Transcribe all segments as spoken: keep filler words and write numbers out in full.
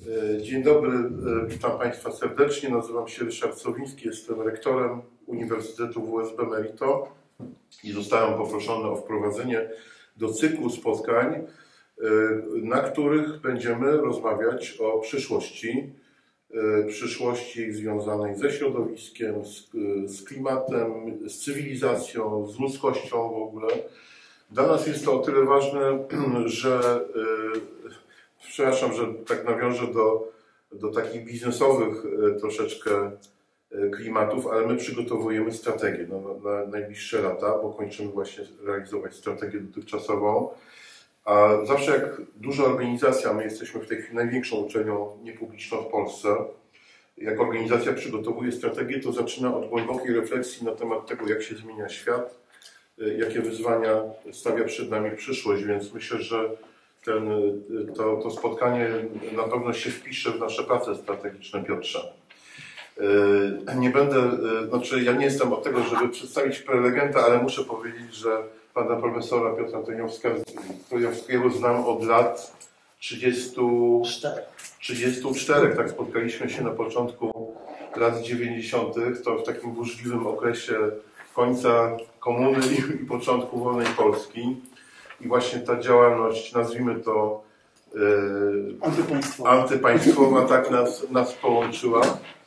Dzień dobry, witam Państwa serdecznie. Nazywam się Ryszard Sowiński, jestem rektorem Uniwersytetu W S B Merito i zostałem poproszony o wprowadzenie do cyklu spotkań, na których będziemy rozmawiać o przyszłości, przyszłości związanej ze środowiskiem, z, z klimatem, z cywilizacją, z ludzkością w ogóle. Dla nas jest to o tyle ważne, że przepraszam, że tak nawiążę do, do takich biznesowych troszeczkę klimatów, ale my przygotowujemy strategię na, na najbliższe lata, bo kończymy właśnie realizować strategię dotychczasową. A zawsze jak duża organizacja, my jesteśmy w tej chwili największą uczelnią niepubliczną w Polsce, jak organizacja przygotowuje strategię, to zaczyna od głębokiej refleksji na temat tego, jak się zmienia świat, jakie wyzwania stawia przed nami przyszłość, więc myślę, że ten, to, to spotkanie na pewno się wpisze w nasze prace strategiczne, Piotrze. Nie będę, znaczy ja nie jestem od tego, żeby przedstawić prelegenta, ale muszę powiedzieć, że pana profesora Piotra Tojowskiego znam od lat trzydziestu czterech. Tak, spotkaliśmy się na początku lat dziewięćdziesiątych. To w takim burzliwym okresie końca komuny i, i początku wolnej Polski. I właśnie ta działalność, nazwijmy to e, antypaństwowa, antypaństwowa tak nas, nas połączyła.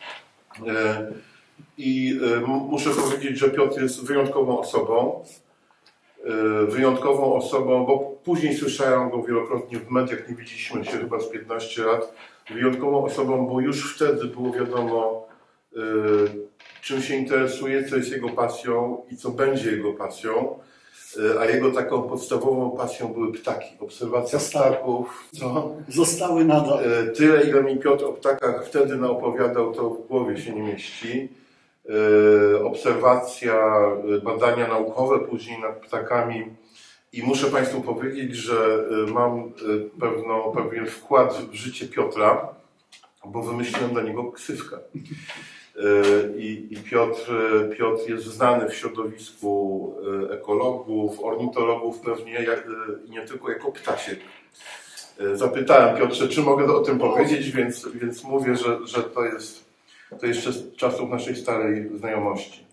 E, I e, muszę powiedzieć, że Piotr jest wyjątkową osobą. E, wyjątkową osobą, bo później słyszałem go wielokrotnie w mediach, nie widzieliśmy się chyba z piętnaście lat. Wyjątkową osobą, bo już wtedy było wiadomo, e, czym się interesuje, co jest jego pasją i co będzie jego pasją. A jego taką podstawową pasją były ptaki, obserwacja Zostały. ptaków. Co? Zostały nadal. Tyle, ile mi Piotr o ptakach wtedy naopowiadał, to w głowie się nie mieści. Obserwacja, badania naukowe później nad ptakami. I muszę Państwu powiedzieć, że mam pewną, pewien wkład w życie Piotra, bo wymyśliłem dla niego ksywkę. I, i Piotr, Piotr jest znany w środowisku ekologów, ornitologów pewnie i nie tylko jako ptasiek. Zapytałem Piotrze, czy mogę o tym powiedzieć, więc, więc mówię, że, że to jest to jeszcze z czasów naszej starej znajomości.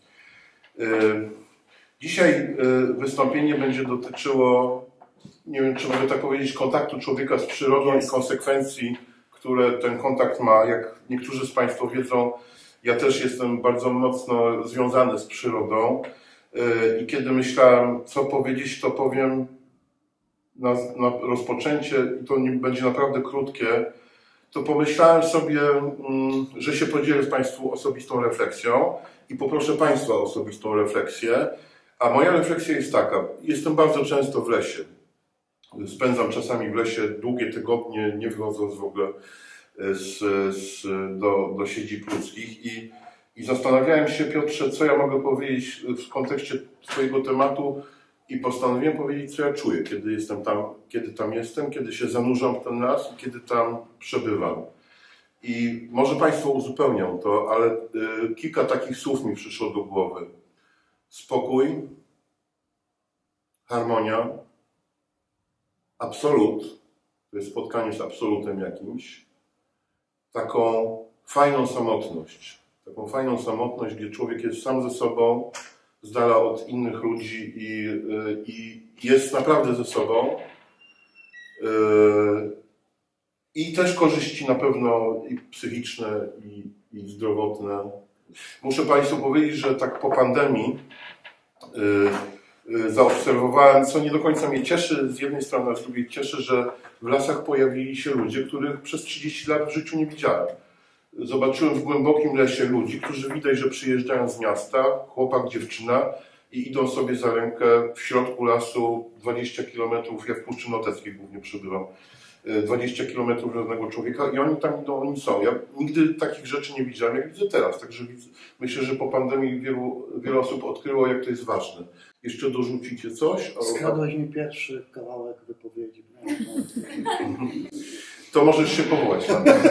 Dzisiaj wystąpienie będzie dotyczyło, nie wiem, czy mogę tak powiedzieć, kontaktu człowieka z przyrodą i konsekwencji, które ten kontakt ma. Jak niektórzy z Państwa wiedzą, ja też jestem bardzo mocno związany z przyrodą i kiedy myślałem, co powiedzieć, to powiem na, na rozpoczęcie, i to nie będzie naprawdę krótkie, to pomyślałem sobie, że się podzielę z Państwu osobistą refleksją i poproszę Państwa o osobistą refleksję. A moja refleksja jest taka, jestem bardzo często w lesie. Spędzam czasami w lesie długie tygodnie, nie wychodząc w ogóle Z, z, do, do siedzib ludzkich i, i zastanawiałem się, Piotrze, co ja mogę powiedzieć w kontekście Twojego tematu i postanowiłem powiedzieć, co ja czuję, kiedy jestem tam, kiedy tam jestem, kiedy się zanurzam w ten las i kiedy tam przebywam. I może Państwo uzupełnią to, ale y, kilka takich słów mi przyszło do głowy. Spokój, harmonia, absolut, to jest spotkanie z absolutem jakimś, taką fajną samotność. Taką fajną samotność, gdzie człowiek jest sam ze sobą, z dala od innych ludzi i, i jest naprawdę ze sobą. I też korzyści na pewno i psychiczne, i, i zdrowotne. Muszę Państwu powiedzieć, że tak po pandemii zaobserwowałem, co nie do końca mnie cieszy, z jednej strony, a z drugiej cieszy, że w lasach pojawili się ludzie, których przez trzydzieści lat w życiu nie widziałem. Zobaczyłem w głębokim lesie ludzi, którzy widać, że przyjeżdżają z miasta, chłopak, dziewczyna i idą sobie za rękę w środku lasu dwadzieścia kilometrów, ja w Puszczy Noteckiej głównie przebywam, dwadzieścia kilometrów żadnego człowieka i oni tam idą, oni są. Ja nigdy takich rzeczy nie widziałem, jak widzę teraz. Także widzę, myślę, że po pandemii wielu, wiele osób odkryło, jak to jest ważne. Jeszcze dorzucicie coś? Skradłeś mi pierwszy kawałek wypowiedzi. To możesz się powołać.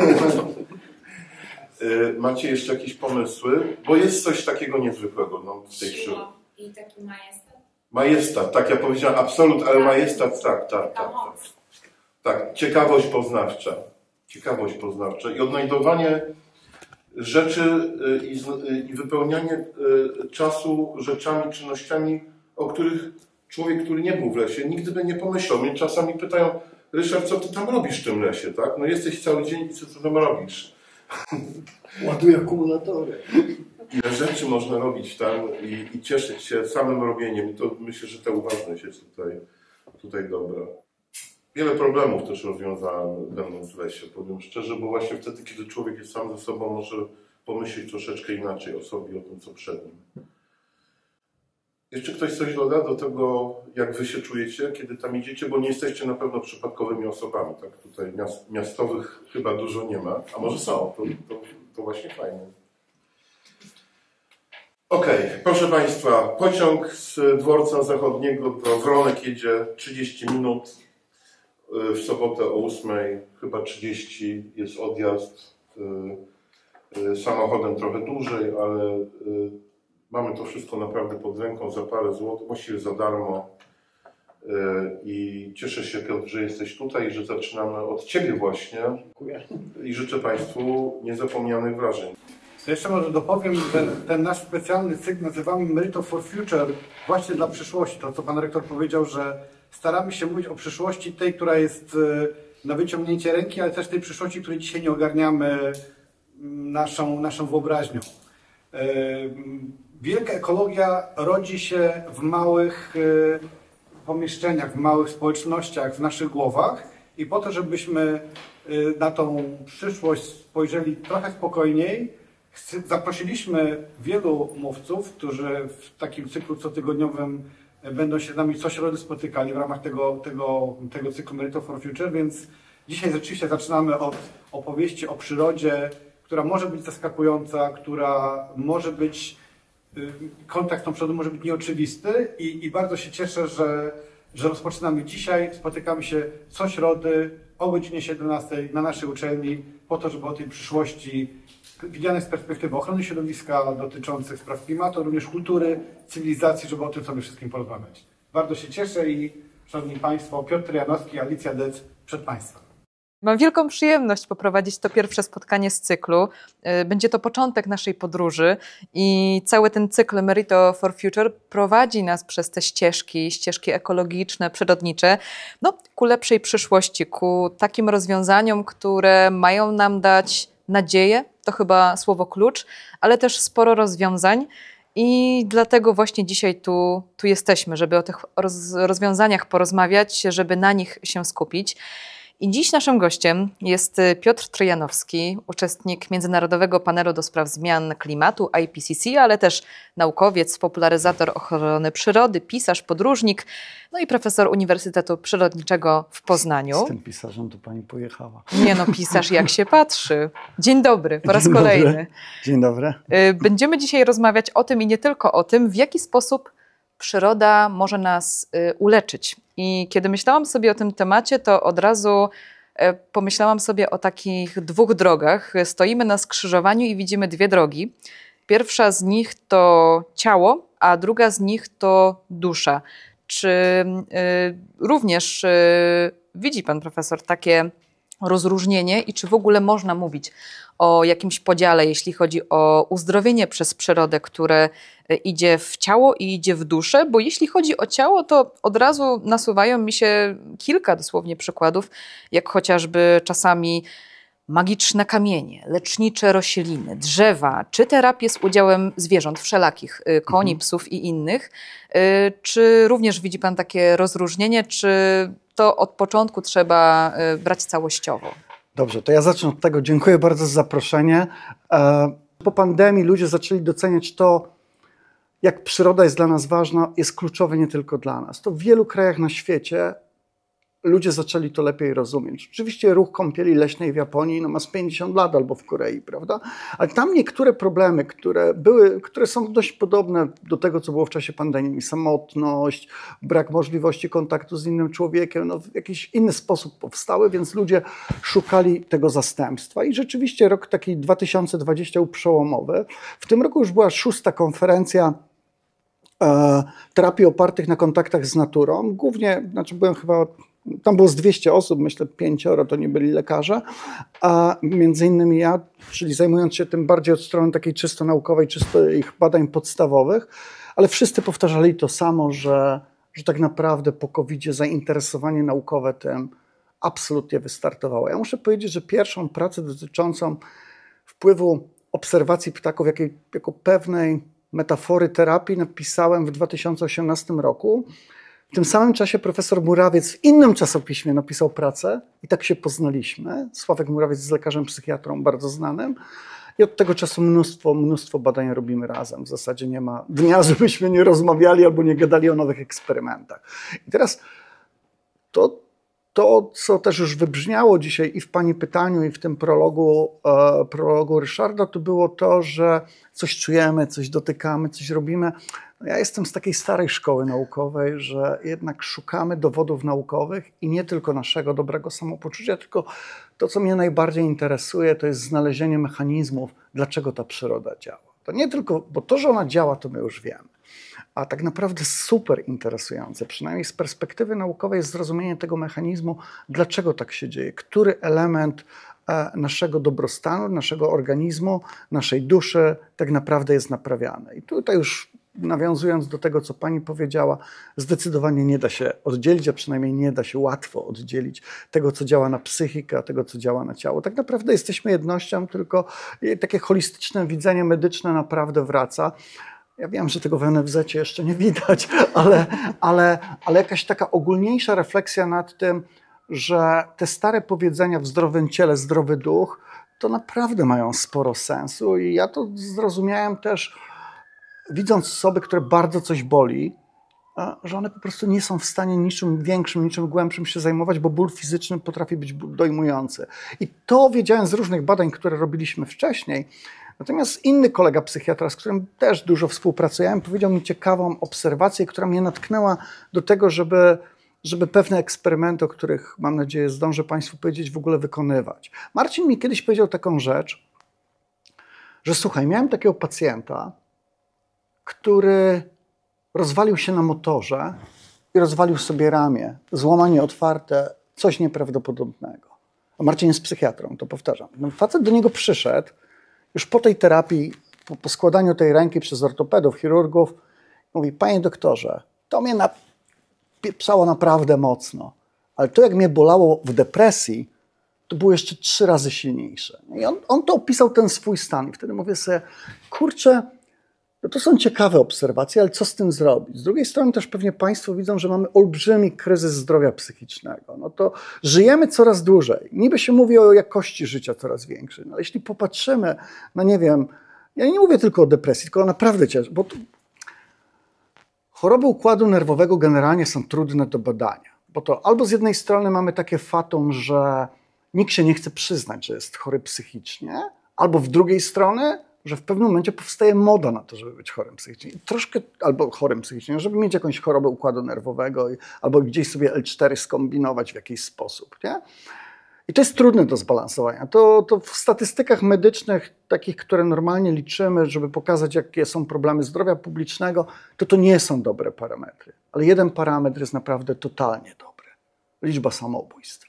Macie jeszcze jakieś pomysły? Bo jest coś takiego niezwykłego no, w tej przyrodzie. I taki majestat. Majestat, tak, ja powiedziałem absolut, ale majestat, tak, tak, tak. Tak, tak. Ciekawość poznawcza. ciekawość poznawcza i odnajdowanie rzeczy i, i wypełnianie czasu rzeczami, czynnościami, o których człowiek, który nie był w lesie, nigdy by nie pomyślał. Mnie czasami pytają: Ryszard, co ty tam robisz w tym lesie, tak? No jesteś cały dzień i co ty tam robisz? Ładuję akumulatory. Ile rzeczy można robić tam i, i cieszyć się samym robieniem. I to myślę, że ta uważność jest tutaj, tutaj dobra. Wiele problemów też rozwiązałem będąc w lesie, powiem szczerze, bo właśnie wtedy, kiedy człowiek jest sam ze sobą, może pomyśleć troszeczkę inaczej o sobie, o tym, co przed nim. Jeszcze ktoś coś doda do tego, jak wy się czujecie, kiedy tam idziecie, bo nie jesteście na pewno przypadkowymi osobami, tak? Tutaj miast, miastowych chyba dużo nie ma, a może są, to, to, to właśnie fajnie. Okej, okay, proszę Państwa, pociąg z dworca zachodniego do Wronek jedzie trzydzieści minut, w sobotę o ósmej, chyba trzydzieści jest odjazd, samochodem trochę dłużej, ale mamy to wszystko naprawdę pod ręką za parę złotych, właściwie za darmo. I cieszę się, Piotr, że jesteś tutaj i że zaczynamy od Ciebie właśnie. Dziękuję. I życzę Państwu niezapomnianych wrażeń. Jeszcze może dopowiem, że ten nasz specjalny cykl nazywamy Merito for Future właśnie dla przyszłości. To, co Pan Rektor powiedział, że staramy się mówić o przyszłości tej, która jest na wyciągnięcie ręki, ale też tej przyszłości, której dzisiaj nie ogarniamy naszą, naszą wyobraźnią. Wielka ekologia rodzi się w małych pomieszczeniach, w małych społecznościach, w naszych głowach i po to, żebyśmy na tą przyszłość spojrzeli trochę spokojniej, zaprosiliśmy wielu mówców, którzy w takim cyklu cotygodniowym będą się z nami co środę spotykali w ramach tego, tego, tego cyklu Merito for Future, więc dzisiaj rzeczywiście zaczynamy od opowieści o przyrodzie, która może być zaskakująca, która może być, kontakt z tą przyrodą może być nieoczywisty i, i bardzo się cieszę, że, że rozpoczynamy dzisiaj. Spotykamy się co środy o godzinie siedemnastej na naszej uczelni po to, żeby o tej przyszłości widzianej z perspektywy ochrony środowiska, dotyczących spraw klimatu, również kultury, cywilizacji, żeby o tym sobie wszystkim porozmawiać. Bardzo się cieszę i, Szanowni Państwo, Piotr Janowski, Alicja Dec przed Państwem. Mam wielką przyjemność poprowadzić to pierwsze spotkanie z cyklu. Będzie to początek naszej podróży i cały ten cykl Merito for Future prowadzi nas przez te ścieżki, ścieżki ekologiczne, przyrodnicze, no, ku lepszej przyszłości, ku takim rozwiązaniom, które mają nam dać nadzieję, to chyba słowo klucz, ale też sporo rozwiązań i dlatego właśnie dzisiaj tu, tu jesteśmy, żeby o tych roz, rozwiązaniach porozmawiać, żeby na nich się skupić. I dziś naszym gościem jest Piotr Trojanowski, uczestnik Międzynarodowego Panelu do Spraw Zmian Klimatu I P C C, ale też naukowiec, popularyzator ochrony przyrody, pisarz, podróżnik, no i profesor Uniwersytetu Przyrodniczego w Poznaniu. Z tym pisarzem tu pani pojechała. Nie no, pisarz jak się patrzy. Dzień dobry, po raz Dzień kolejny. Dobry. Dzień dobry. Będziemy dzisiaj rozmawiać o tym i nie tylko o tym, w jaki sposób przyroda może nas uleczyć. I kiedy myślałam sobie o tym temacie, to od razu pomyślałam sobie o takich dwóch drogach. Stoimy na skrzyżowaniu i widzimy dwie drogi. Pierwsza z nich to ciało, a druga z nich to dusza. Czy y, również y, widzi pan profesor takie rozróżnienie i czy w ogóle można mówić o jakimś podziale, jeśli chodzi o uzdrowienie przez przyrodę, które idzie w ciało i idzie w duszę? Bo jeśli chodzi o ciało, to od razu nasuwają mi się kilka dosłownie przykładów, jak chociażby czasami magiczne kamienie, lecznicze rośliny, drzewa, czy terapie z udziałem zwierząt wszelakich, koni, psów i innych. Czy również widzi pan takie rozróżnienie, czy to od początku trzeba brać całościowo? Dobrze, to ja zacznę od tego. Dziękuję bardzo za zaproszenie. Po pandemii ludzie zaczęli doceniać to, jak przyroda jest dla nas ważna, jest kluczowe nie tylko dla nas. To w wielu krajach na świecie ludzie zaczęli to lepiej rozumieć. Oczywiście ruch kąpieli leśnej w Japonii no ma z pięćdziesiąt lat albo w Korei, prawda? Ale tam niektóre problemy, które były, które są dość podobne do tego, co było w czasie pandemii, samotność, brak możliwości kontaktu z innym człowiekiem, no w jakiś inny sposób powstały, więc ludzie szukali tego zastępstwa. I rzeczywiście rok taki dwa tysiące dwudziesty był przełomowy. W tym roku już była szósta konferencja e, terapii opartych na kontaktach z naturą. Głównie, znaczy byłem chyba tam było z dwieście osób, myślę pięcioro to nie byli lekarze, a między innymi ja, czyli zajmując się tym bardziej od strony takiej czysto naukowej, czysto ich badań podstawowych, ale wszyscy powtarzali to samo, że, że tak naprawdę po kowidzie zainteresowanie naukowe tym absolutnie wystartowało. Ja muszę powiedzieć, że pierwszą pracę dotyczącą wpływu obserwacji ptaków jako, jako pewnej metafory terapii napisałem w dwa tysiące osiemnastym roku. W tym samym czasie profesor Murawiec w innym czasopiśmie napisał pracę i tak się poznaliśmy. Sławek Murawiec jest lekarzem psychiatrą bardzo znanym i od tego czasu mnóstwo, mnóstwo badań robimy razem. W zasadzie nie ma dnia, żebyśmy nie rozmawiali albo nie gadali o nowych eksperymentach. I teraz to, to co też już wybrzmiało dzisiaj i w Pani pytaniu, i w tym prologu, e, prologu Ryszarda, to było to, że coś czujemy, coś dotykamy, coś robimy. No ja jestem z takiej starej szkoły naukowej, że jednak szukamy dowodów naukowych i nie tylko naszego dobrego samopoczucia, tylko to, co mnie najbardziej interesuje, to jest znalezienie mechanizmów, dlaczego ta przyroda działa. To nie tylko, bo to, że ona działa, to my już wiemy. A tak naprawdę super interesujące, przynajmniej z perspektywy naukowej, jest zrozumienie tego mechanizmu, dlaczego tak się dzieje, który element naszego dobrostanu, naszego organizmu, naszej duszy tak naprawdę jest naprawiany. I tutaj już nawiązując do tego, co Pani powiedziała, zdecydowanie nie da się oddzielić, a przynajmniej nie da się łatwo oddzielić tego, co działa na psychikę, a tego, co działa na ciało. Tak naprawdę jesteśmy jednością, tylko takie holistyczne widzenie medyczne naprawdę wraca. Ja wiem, że tego w N F Z jeszcze nie widać, ale, ale, ale jakaś taka ogólniejsza refleksja nad tym, że te stare powiedzenia w zdrowym ciele, zdrowy duch, to naprawdę mają sporo sensu i ja to zrozumiałem też, widząc osoby, które bardzo coś boli, że one po prostu nie są w stanie niczym większym, niczym głębszym się zajmować, bo ból fizyczny potrafi być dojmujący. I to wiedziałem z różnych badań, które robiliśmy wcześniej. Natomiast inny kolega psychiatra, z którym też dużo współpracujemy, powiedział mi ciekawą obserwację, która mnie natknęła do tego, żeby, żeby pewne eksperymenty, o których mam nadzieję zdążę Państwu powiedzieć, w ogóle wykonywać. Marcin mi kiedyś powiedział taką rzecz, że słuchaj, miałem takiego pacjenta, który rozwalił się na motorze i rozwalił sobie ramię, złamanie otwarte, coś nieprawdopodobnego. A Marcin jest psychiatrą, to powtarzam. No, facet do niego przyszedł, już po tej terapii, po, po składaniu tej ręki przez ortopedów, chirurgów, mówi, panie doktorze, to mnie napieprzało naprawdę mocno, ale to jak mnie bolało w depresji, to było jeszcze trzy razy silniejsze. I on, on to opisał ten swój stan i wtedy mówię sobie, kurczę, no to są ciekawe obserwacje, ale co z tym zrobić? Z drugiej strony też pewnie Państwo widzą, że mamy olbrzymi kryzys zdrowia psychicznego. No to żyjemy coraz dłużej. Niby się mówi o jakości życia coraz większej, no ale jeśli popatrzymy na, nie wiem, ja nie mówię tylko o depresji, tylko o naprawdę ciężkiej, bo to, choroby układu nerwowego generalnie są trudne do badania, bo to albo z jednej strony mamy takie fatum, że nikt się nie chce przyznać, że jest chory psychicznie, albo w drugiej strony, że w pewnym momencie powstaje moda na to, żeby być chorym psychicznie. I troszkę, albo chorym psychicznie, żeby mieć jakąś chorobę układu nerwowego, i, albo gdzieś sobie L cztery skombinować w jakiś sposób. Nie? I to jest trudne do zbalansowania. To, to w statystykach medycznych, takich, które normalnie liczymy, żeby pokazać, jakie są problemy zdrowia publicznego, to to nie są dobre parametry. Ale jeden parametr jest naprawdę totalnie dobry. Liczba samobójstw.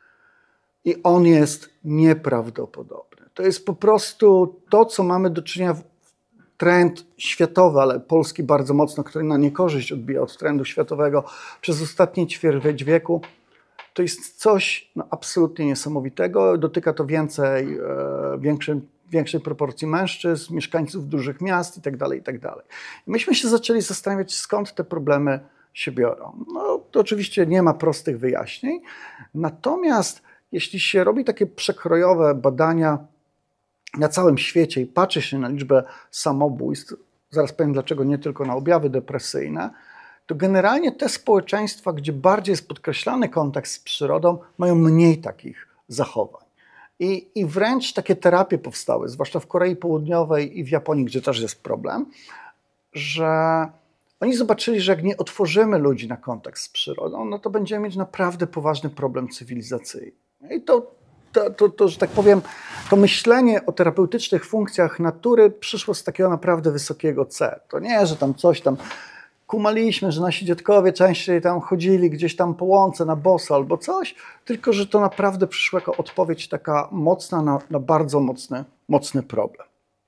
I on jest nieprawdopodobny. To jest po prostu to, co mamy do czynienia, trend światowy, ale polski bardzo mocno, który na niekorzyść odbija od trendu światowego przez ostatnie ćwierć wieku. To jest coś no, absolutnie niesamowitego. Dotyka to więcej, e, większej, większej proporcji mężczyzn, mieszkańców dużych miast itd., itd. I myśmy się zaczęli zastanawiać, skąd te problemy się biorą. No, to oczywiście nie ma prostych wyjaśnień. Natomiast jeśli się robi takie przekrojowe badania na całym świecie i patrzy się na liczbę samobójstw, zaraz powiem dlaczego, nie tylko na objawy depresyjne, to generalnie te społeczeństwa, gdzie bardziej jest podkreślany kontakt z przyrodą, mają mniej takich zachowań. I, i wręcz takie terapie powstały, zwłaszcza w Korei Południowej i w Japonii, gdzie też jest problem, że oni zobaczyli, że jak nie otworzymy ludzi na kontakt z przyrodą, no to będziemy mieć naprawdę poważny problem cywilizacyjny. I to To, to, to, że tak powiem, to myślenie o terapeutycznych funkcjach natury przyszło z takiego naprawdę wysokiego C. To nie, że tam coś tam... kumaliśmy, że nasi dziadkowie częściej tam chodzili gdzieś tam po łące na boso albo coś, tylko że to naprawdę przyszło jako odpowiedź taka mocna na, na bardzo mocny, mocny problem.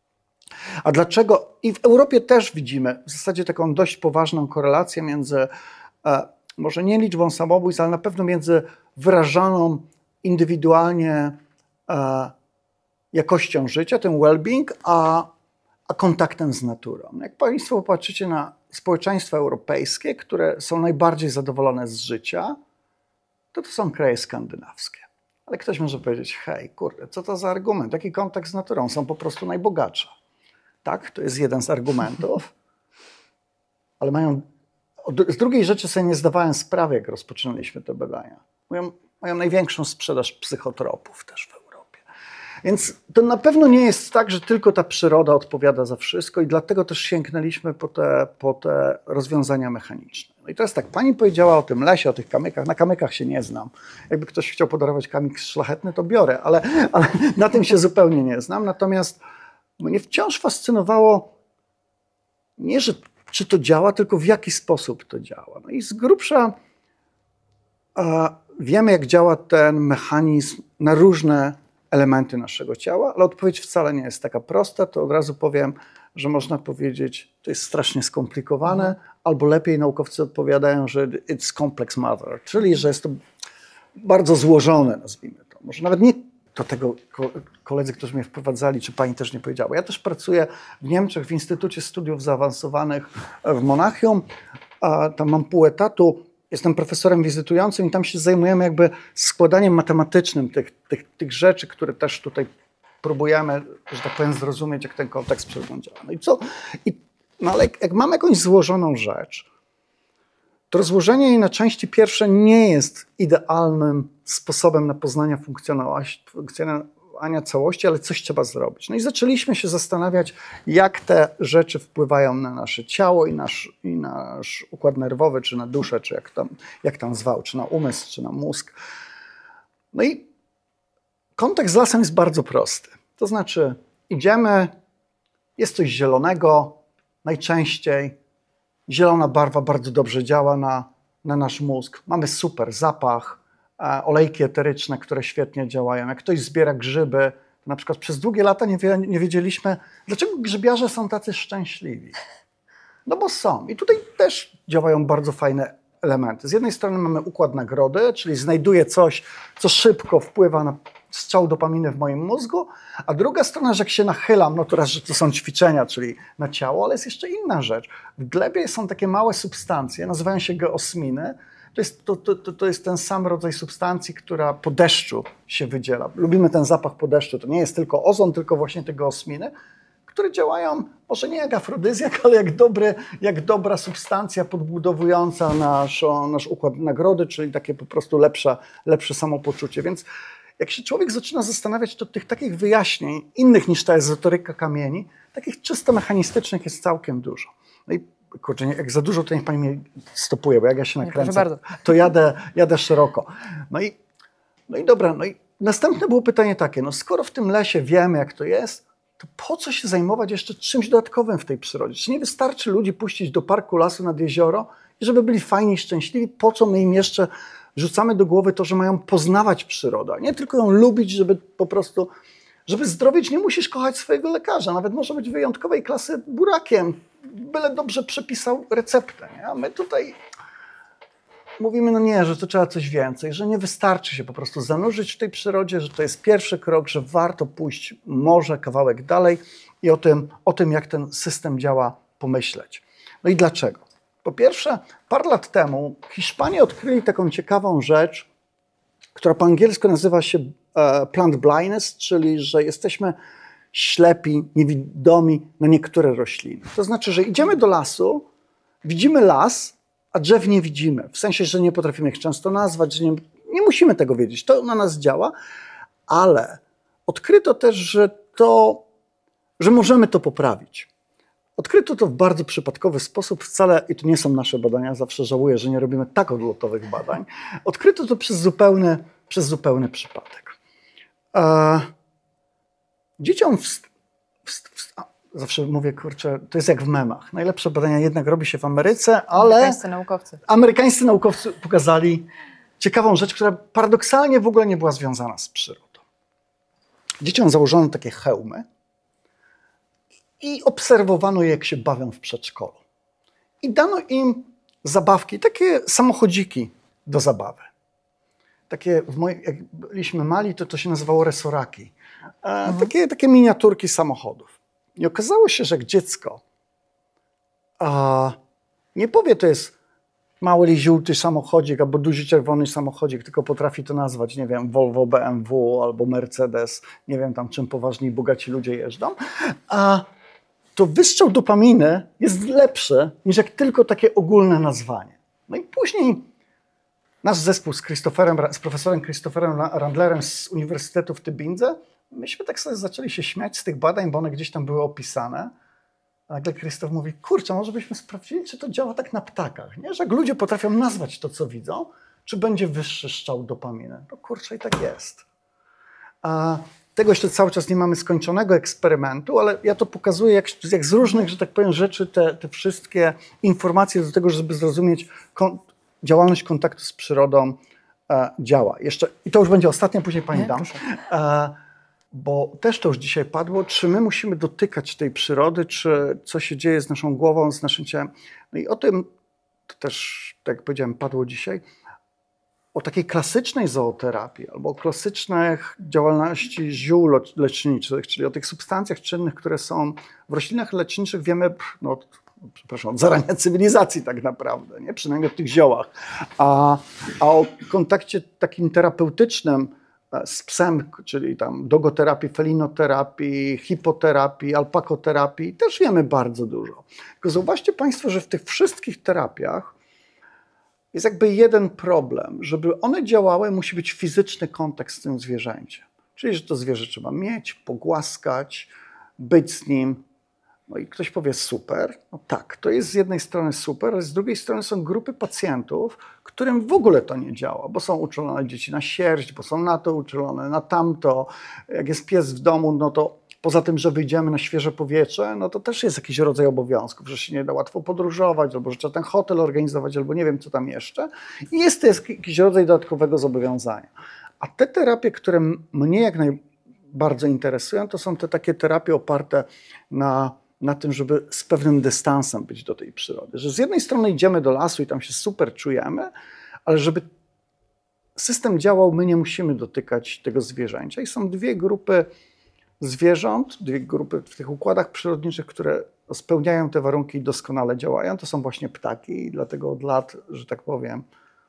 A dlaczego? I w Europie też widzimy w zasadzie taką dość poważną korelację między, e, może nie liczbą samobójstw, ale na pewno między wyrażaną indywidualnie e, jakością życia, tym well-being, a, a kontaktem z naturą. Jak Państwo popatrzycie na społeczeństwa europejskie, które są najbardziej zadowolone z życia, to to są kraje skandynawskie. Ale ktoś może powiedzieć, hej, kurde, co to za argument? Jaki kontakt z naturą? Są po prostu najbogatsze. Tak, to jest jeden z argumentów, ale mają, z drugiej rzeczy sobie nie zdawałem sprawy, jak rozpoczynaliśmy te badania. Mają, mają największą sprzedaż psychotropów też w Europie. Więc to na pewno nie jest tak, że tylko ta przyroda odpowiada za wszystko i dlatego też sięgnęliśmy po te, po te rozwiązania mechaniczne. No i teraz tak, pani powiedziała o tym lesie, o tych kamykach. Na kamykach się nie znam. Jakby ktoś chciał podarować kamyk szlachetny, to biorę, ale, ale na tym się zupełnie nie znam. Natomiast mnie wciąż fascynowało nie, że czy to działa, tylko w jaki sposób to działa. No i z grubsza a, wiemy, jak działa ten mechanizm na różne elementy naszego ciała, ale odpowiedź wcale nie jest taka prosta. To od razu powiem, że można powiedzieć, to jest strasznie skomplikowane, mhm. albo lepiej naukowcy odpowiadają, że it's complex matter, czyli że jest to bardzo złożone, nazwijmy to. Może nawet nie do tego koledzy, którzy mnie wprowadzali, czy pani też nie powiedziała. Ja też pracuję w Niemczech w Instytucie Studiów Zaawansowanych w Monachium. Tam mam pół etatu. Jestem profesorem wizytującym i tam się zajmujemy jakby składaniem matematycznym tych, tych, tych rzeczy, które też tutaj próbujemy, że tak powiem, zrozumieć, jak ten kontekst przyrodzony działa. No i co? I, no ale jak, jak mam jakąś złożoną rzecz, to rozłożenie jej na części pierwsze nie jest idealnym sposobem na poznanie funkcjonowania całości, ale coś trzeba zrobić. No i zaczęliśmy się zastanawiać, jak te rzeczy wpływają na nasze ciało i nasz, i nasz układ nerwowy, czy na duszę, czy jak tam, jak tam zwał, czy na umysł, czy na mózg. No i kontekst z lasem jest bardzo prosty. To znaczy idziemy, jest coś zielonego, najczęściej zielona barwa bardzo dobrze działa na, na nasz mózg. Mamy super zapach, e, olejki eteryczne, które świetnie działają. Jak ktoś zbiera grzyby, to na przykład przez długie lata nie, wie, nie wiedzieliśmy, dlaczego grzybiarze są tacy szczęśliwi. No bo są. I tutaj też działają bardzo fajne elementy. Z jednej strony mamy układ nagrody, czyli znajduję coś, co szybko wpływa na strzał dopaminy w moim mózgu, a druga strona, że jak się nachylam, no to raz, że to są ćwiczenia, czyli na ciało, ale jest jeszcze inna rzecz. W glebie są takie małe substancje, nazywają się geosminy. To jest, to, to, to jest ten sam rodzaj substancji, która po deszczu się wydziela. Lubimy ten zapach po deszczu. To nie jest tylko ozon, tylko właśnie te geosminy, które działają może nie jak afrodyzjak, ale jak, dobry, jak dobra substancja podbudowująca nasz, nasz układ nagrody, czyli takie po prostu lepsze, lepsze samopoczucie. Więc jak się człowiek zaczyna zastanawiać, to tych takich wyjaśnień, innych niż ta ezoteryka kamieni, takich czysto mechanistycznych jest całkiem dużo. No i kurczę, jak za dużo, to niech pani mnie stopuje, bo jak ja się nakręcę, to jadę, jadę szeroko. No i, no i dobra, no i następne było pytanie takie, no skoro w tym lesie wiemy, jak to jest, to po co się zajmować jeszcze czymś dodatkowym w tej przyrodzie? Czy nie wystarczy ludzi puścić do parku, lasu, nad jezioro i żeby byli fajni i szczęśliwi? Po co my im jeszcze rzucamy do głowy to, że mają poznawać przyrodę, nie tylko ją lubić, żeby po prostu, żeby zdrowieć, nie musisz kochać swojego lekarza, nawet może być wyjątkowej klasy burakiem, byle dobrze przepisał receptę, nie? A my tutaj mówimy, no nie, że to trzeba coś więcej, że nie wystarczy się po prostu zanurzyć w tej przyrodzie, że to jest pierwszy krok, że warto pójść może kawałek dalej i o tym, o tym, jak ten system działa, pomyśleć. No i dlaczego? Po pierwsze, parę lat temu Hiszpanie odkryli taką ciekawą rzecz, która po angielsku nazywa się plant blindness, czyli że jesteśmy ślepi, niewidomi na niektóre rośliny. To znaczy, że idziemy do lasu, widzimy las, a drzew nie widzimy. W sensie, że nie potrafimy ich często nazwać, że nie, nie musimy tego wiedzieć. To na nas działa, ale odkryto też, że, to, że możemy to poprawić. Odkryto to w bardzo przypadkowy sposób, wcale, i to nie są nasze badania, zawsze żałuję, że nie robimy tak odlotowych badań, odkryto to przez zupełny, przez zupełny przypadek. E, dzieciom, w, w, w, zawsze mówię, kurczę, to jest jak w memach. Najlepsze badania jednak robi się w Ameryce, ale Amerykańscy naukowcy. amerykańscy naukowcy pokazali ciekawą rzecz, która paradoksalnie w ogóle nie była związana z przyrodą. Dzieciom założono takie hełmy i obserwowano je, jak się bawią w przedszkolu. I dano im zabawki, takie samochodziki do zabawy. Takie, w mojej, jak byliśmy mali, to to się nazywało resoraki. E, mhm. takie, takie miniaturki samochodów. I okazało się, że jak dziecko a, nie powie, to jest mały żółty samochodzik albo duży czerwony samochodzik, tylko potrafi to nazwać, nie wiem, Volvo, B M W albo Mercedes, nie wiem tam czym poważni, bogaci ludzie jeżdżą, a to wystrzał dopaminy jest lepszy niż jak tylko takie ogólne nazwanie. No i później nasz zespół z, z profesorem Christopherem Randlerem z Uniwersytetu w Tybindze, myśmy tak sobie zaczęli się śmiać z tych badań, bo one gdzieś tam były opisane. A nagle Krzysztof mówi, kurczę, może byśmy sprawdzili, czy to działa tak na ptakach, nie? Że jak ludzie potrafią nazwać to, co widzą, czy będzie wyższy strzał dopaminy. No kurczę, i tak jest. A tego jeszcze cały czas nie mamy skończonego eksperymentu, ale ja to pokazuję, jak, jak z różnych, że tak powiem, rzeczy te, te wszystkie informacje do tego, żeby zrozumieć kon, działalność kontaktu z przyrodą e, działa. Jeszcze, i to już będzie ostatnie, później pani dam. E, bo też to już dzisiaj padło, czy my musimy dotykać tej przyrody, czy co się dzieje z naszą głową, z naszym ciałem. No i o tym to też, tak jak powiedziałem, padło dzisiaj, o takiej klasycznej zooterapii albo o klasycznych działalności ziół leczniczych, czyli o tych substancjach czynnych, które są w roślinach leczniczych, wiemy, no, przepraszam, od zarania cywilizacji tak naprawdę, nie? Przynajmniej o tych ziołach. A, a o kontakcie takim terapeutycznym z psem, czyli tam dogoterapii, felinoterapii, hipoterapii, alpakoterapii, też wiemy bardzo dużo. Tylko zauważcie Państwo, że w tych wszystkich terapiach jest jakby jeden problem. Żeby one działały, musi być fizyczny kontakt z tym zwierzęciem. Czyli, że to zwierzę trzeba mieć, pogłaskać, być z nim. No i ktoś powie super, no tak, to jest z jednej strony super, ale z drugiej strony są grupy pacjentów, którym w ogóle to nie działa, bo są uczulone dzieci na sierść, bo są na to uczulone, na tamto. Jak jest pies w domu, no to poza tym, że wyjdziemy na świeże powietrze, no to też jest jakiś rodzaj obowiązków, że się nie da łatwo podróżować, albo że trzeba ten hotel organizować, albo nie wiem, co tam jeszcze. I jest to jakiś rodzaj dodatkowego zobowiązania. A te terapie, które mnie jak najbardziej interesują, to są te takie terapie oparte na na tym, żeby z pewnym dystansem być do tej przyrody. Że z jednej strony idziemy do lasu i tam się super czujemy, ale żeby system działał, my nie musimy dotykać tego zwierzęcia. I są dwie grupy zwierząt, dwie grupy w tych układach przyrodniczych, które spełniają te warunki i doskonale działają. To są właśnie ptaki i dlatego od lat, że tak powiem,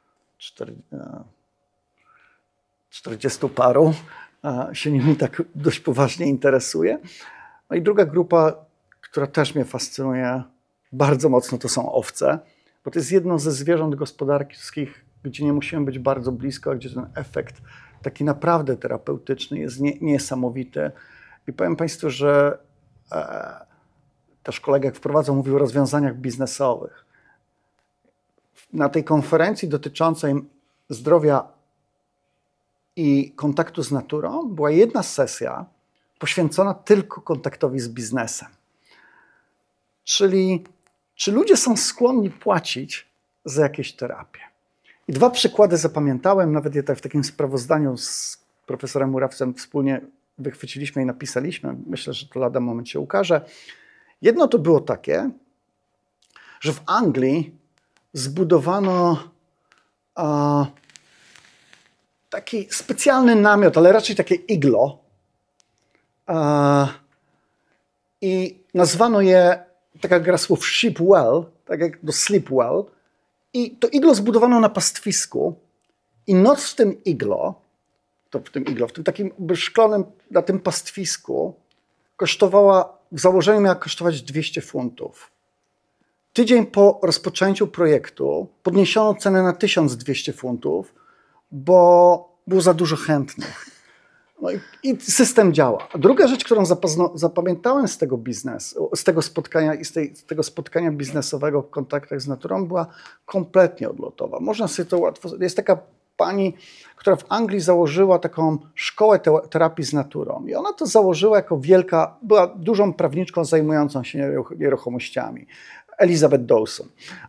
czterdziestu paru się nimi tak dość poważnie interesuje. No i druga grupa, która też mnie fascynuje bardzo mocno, to są owce, bo to jest jedno ze zwierząt gospodarskich, gdzie nie musimy być bardzo blisko, a gdzie ten efekt taki naprawdę terapeutyczny jest nie, niesamowity. I powiem Państwu, że e, też kolega, jak wprowadzał, mówił o rozwiązaniach biznesowych. Na tej konferencji dotyczącej zdrowia i kontaktu z naturą była jedna sesja poświęcona tylko kontaktowi z biznesem. Czyli czy ludzie są skłonni płacić za jakieś terapie. I dwa przykłady zapamiętałem, nawet je tak w takim sprawozdaniu z profesorem Murawcem wspólnie wychwyciliśmy i napisaliśmy. Myślę, że to lada moment się ukaże. Jedno to było takie, że w Anglii zbudowano a, taki specjalny namiot, ale raczej takie iglo. A, I nazwano je, tak jak gra słów sheep well, tak jak do sleep well. I to iglo zbudowano na pastwisku i noc w tym iglo, to w tym iglo, w tym takim szklonym, na tym pastwisku kosztowała, w założeniu miała kosztować dwieście funtów. Tydzień po rozpoczęciu projektu podniesiono cenę na tysiąc dwieście funtów, bo było za dużo chętnych. No i, i system działa. A druga rzecz, którą zapazno, zapamiętałem z tego biznesu, z tego spotkania i z, tej, z tego spotkania biznesowego w kontaktach z naturą, była kompletnie odlotowa. Można sobie to łatwo... Jest taka pani, która w Anglii założyła taką szkołę te terapii z naturą. I ona to założyła jako wielka, była dużą prawniczką zajmującą się nieruchomościami. Elizabeth Dawson.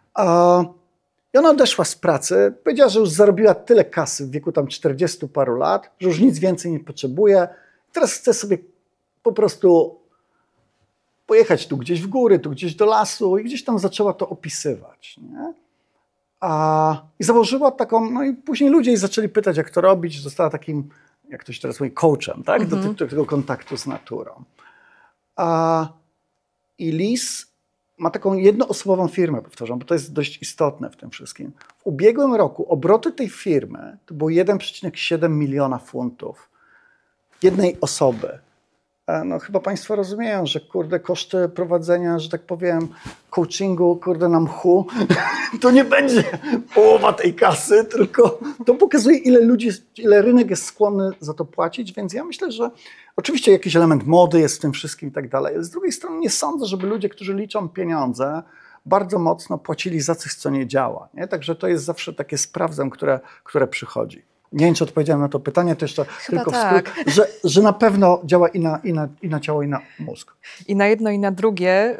I ona odeszła z pracy, powiedziała, że już zarobiła tyle kasy w wieku tam czterdziestu paru lat, że już nic więcej nie potrzebuje. Teraz chce sobie po prostu pojechać tu gdzieś w góry, tu gdzieś do lasu i gdzieś tam zaczęła to opisywać. Nie? A, I założyła taką, no i później ludzie jej zaczęli pytać, jak to robić, została takim, jak to się teraz mówi, coachem, tak? do, do, do tego kontaktu z naturą. A, I Liz ma taką jednoosobową firmę, powtarzam, bo to jest dość istotne w tym wszystkim. W ubiegłym roku obroty tej firmy to było jeden przecinek siedem miliona funtów jednej osoby. No chyba państwo rozumieją, że kurde koszty prowadzenia, że tak powiem, coachingu, kurde na mchu, to nie będzie połowa tej kasy, tylko to pokazuje, ile ludzi, ile rynek jest skłonny za to płacić, więc ja myślę, że oczywiście jakiś element mody jest w tym wszystkim i tak dalej, ale z drugiej strony nie sądzę, żeby ludzie, którzy liczą pieniądze, bardzo mocno płacili za coś, co nie działa. Nie? Także to jest zawsze takie sprawdzam, które, które przychodzi. Nie wiem, czy odpowiedziałem na to pytanie, to jeszcze Chyba tylko tak. w skrót, że, że na pewno działa i na, i, na, i na ciało, i na mózg. I na jedno, i na drugie.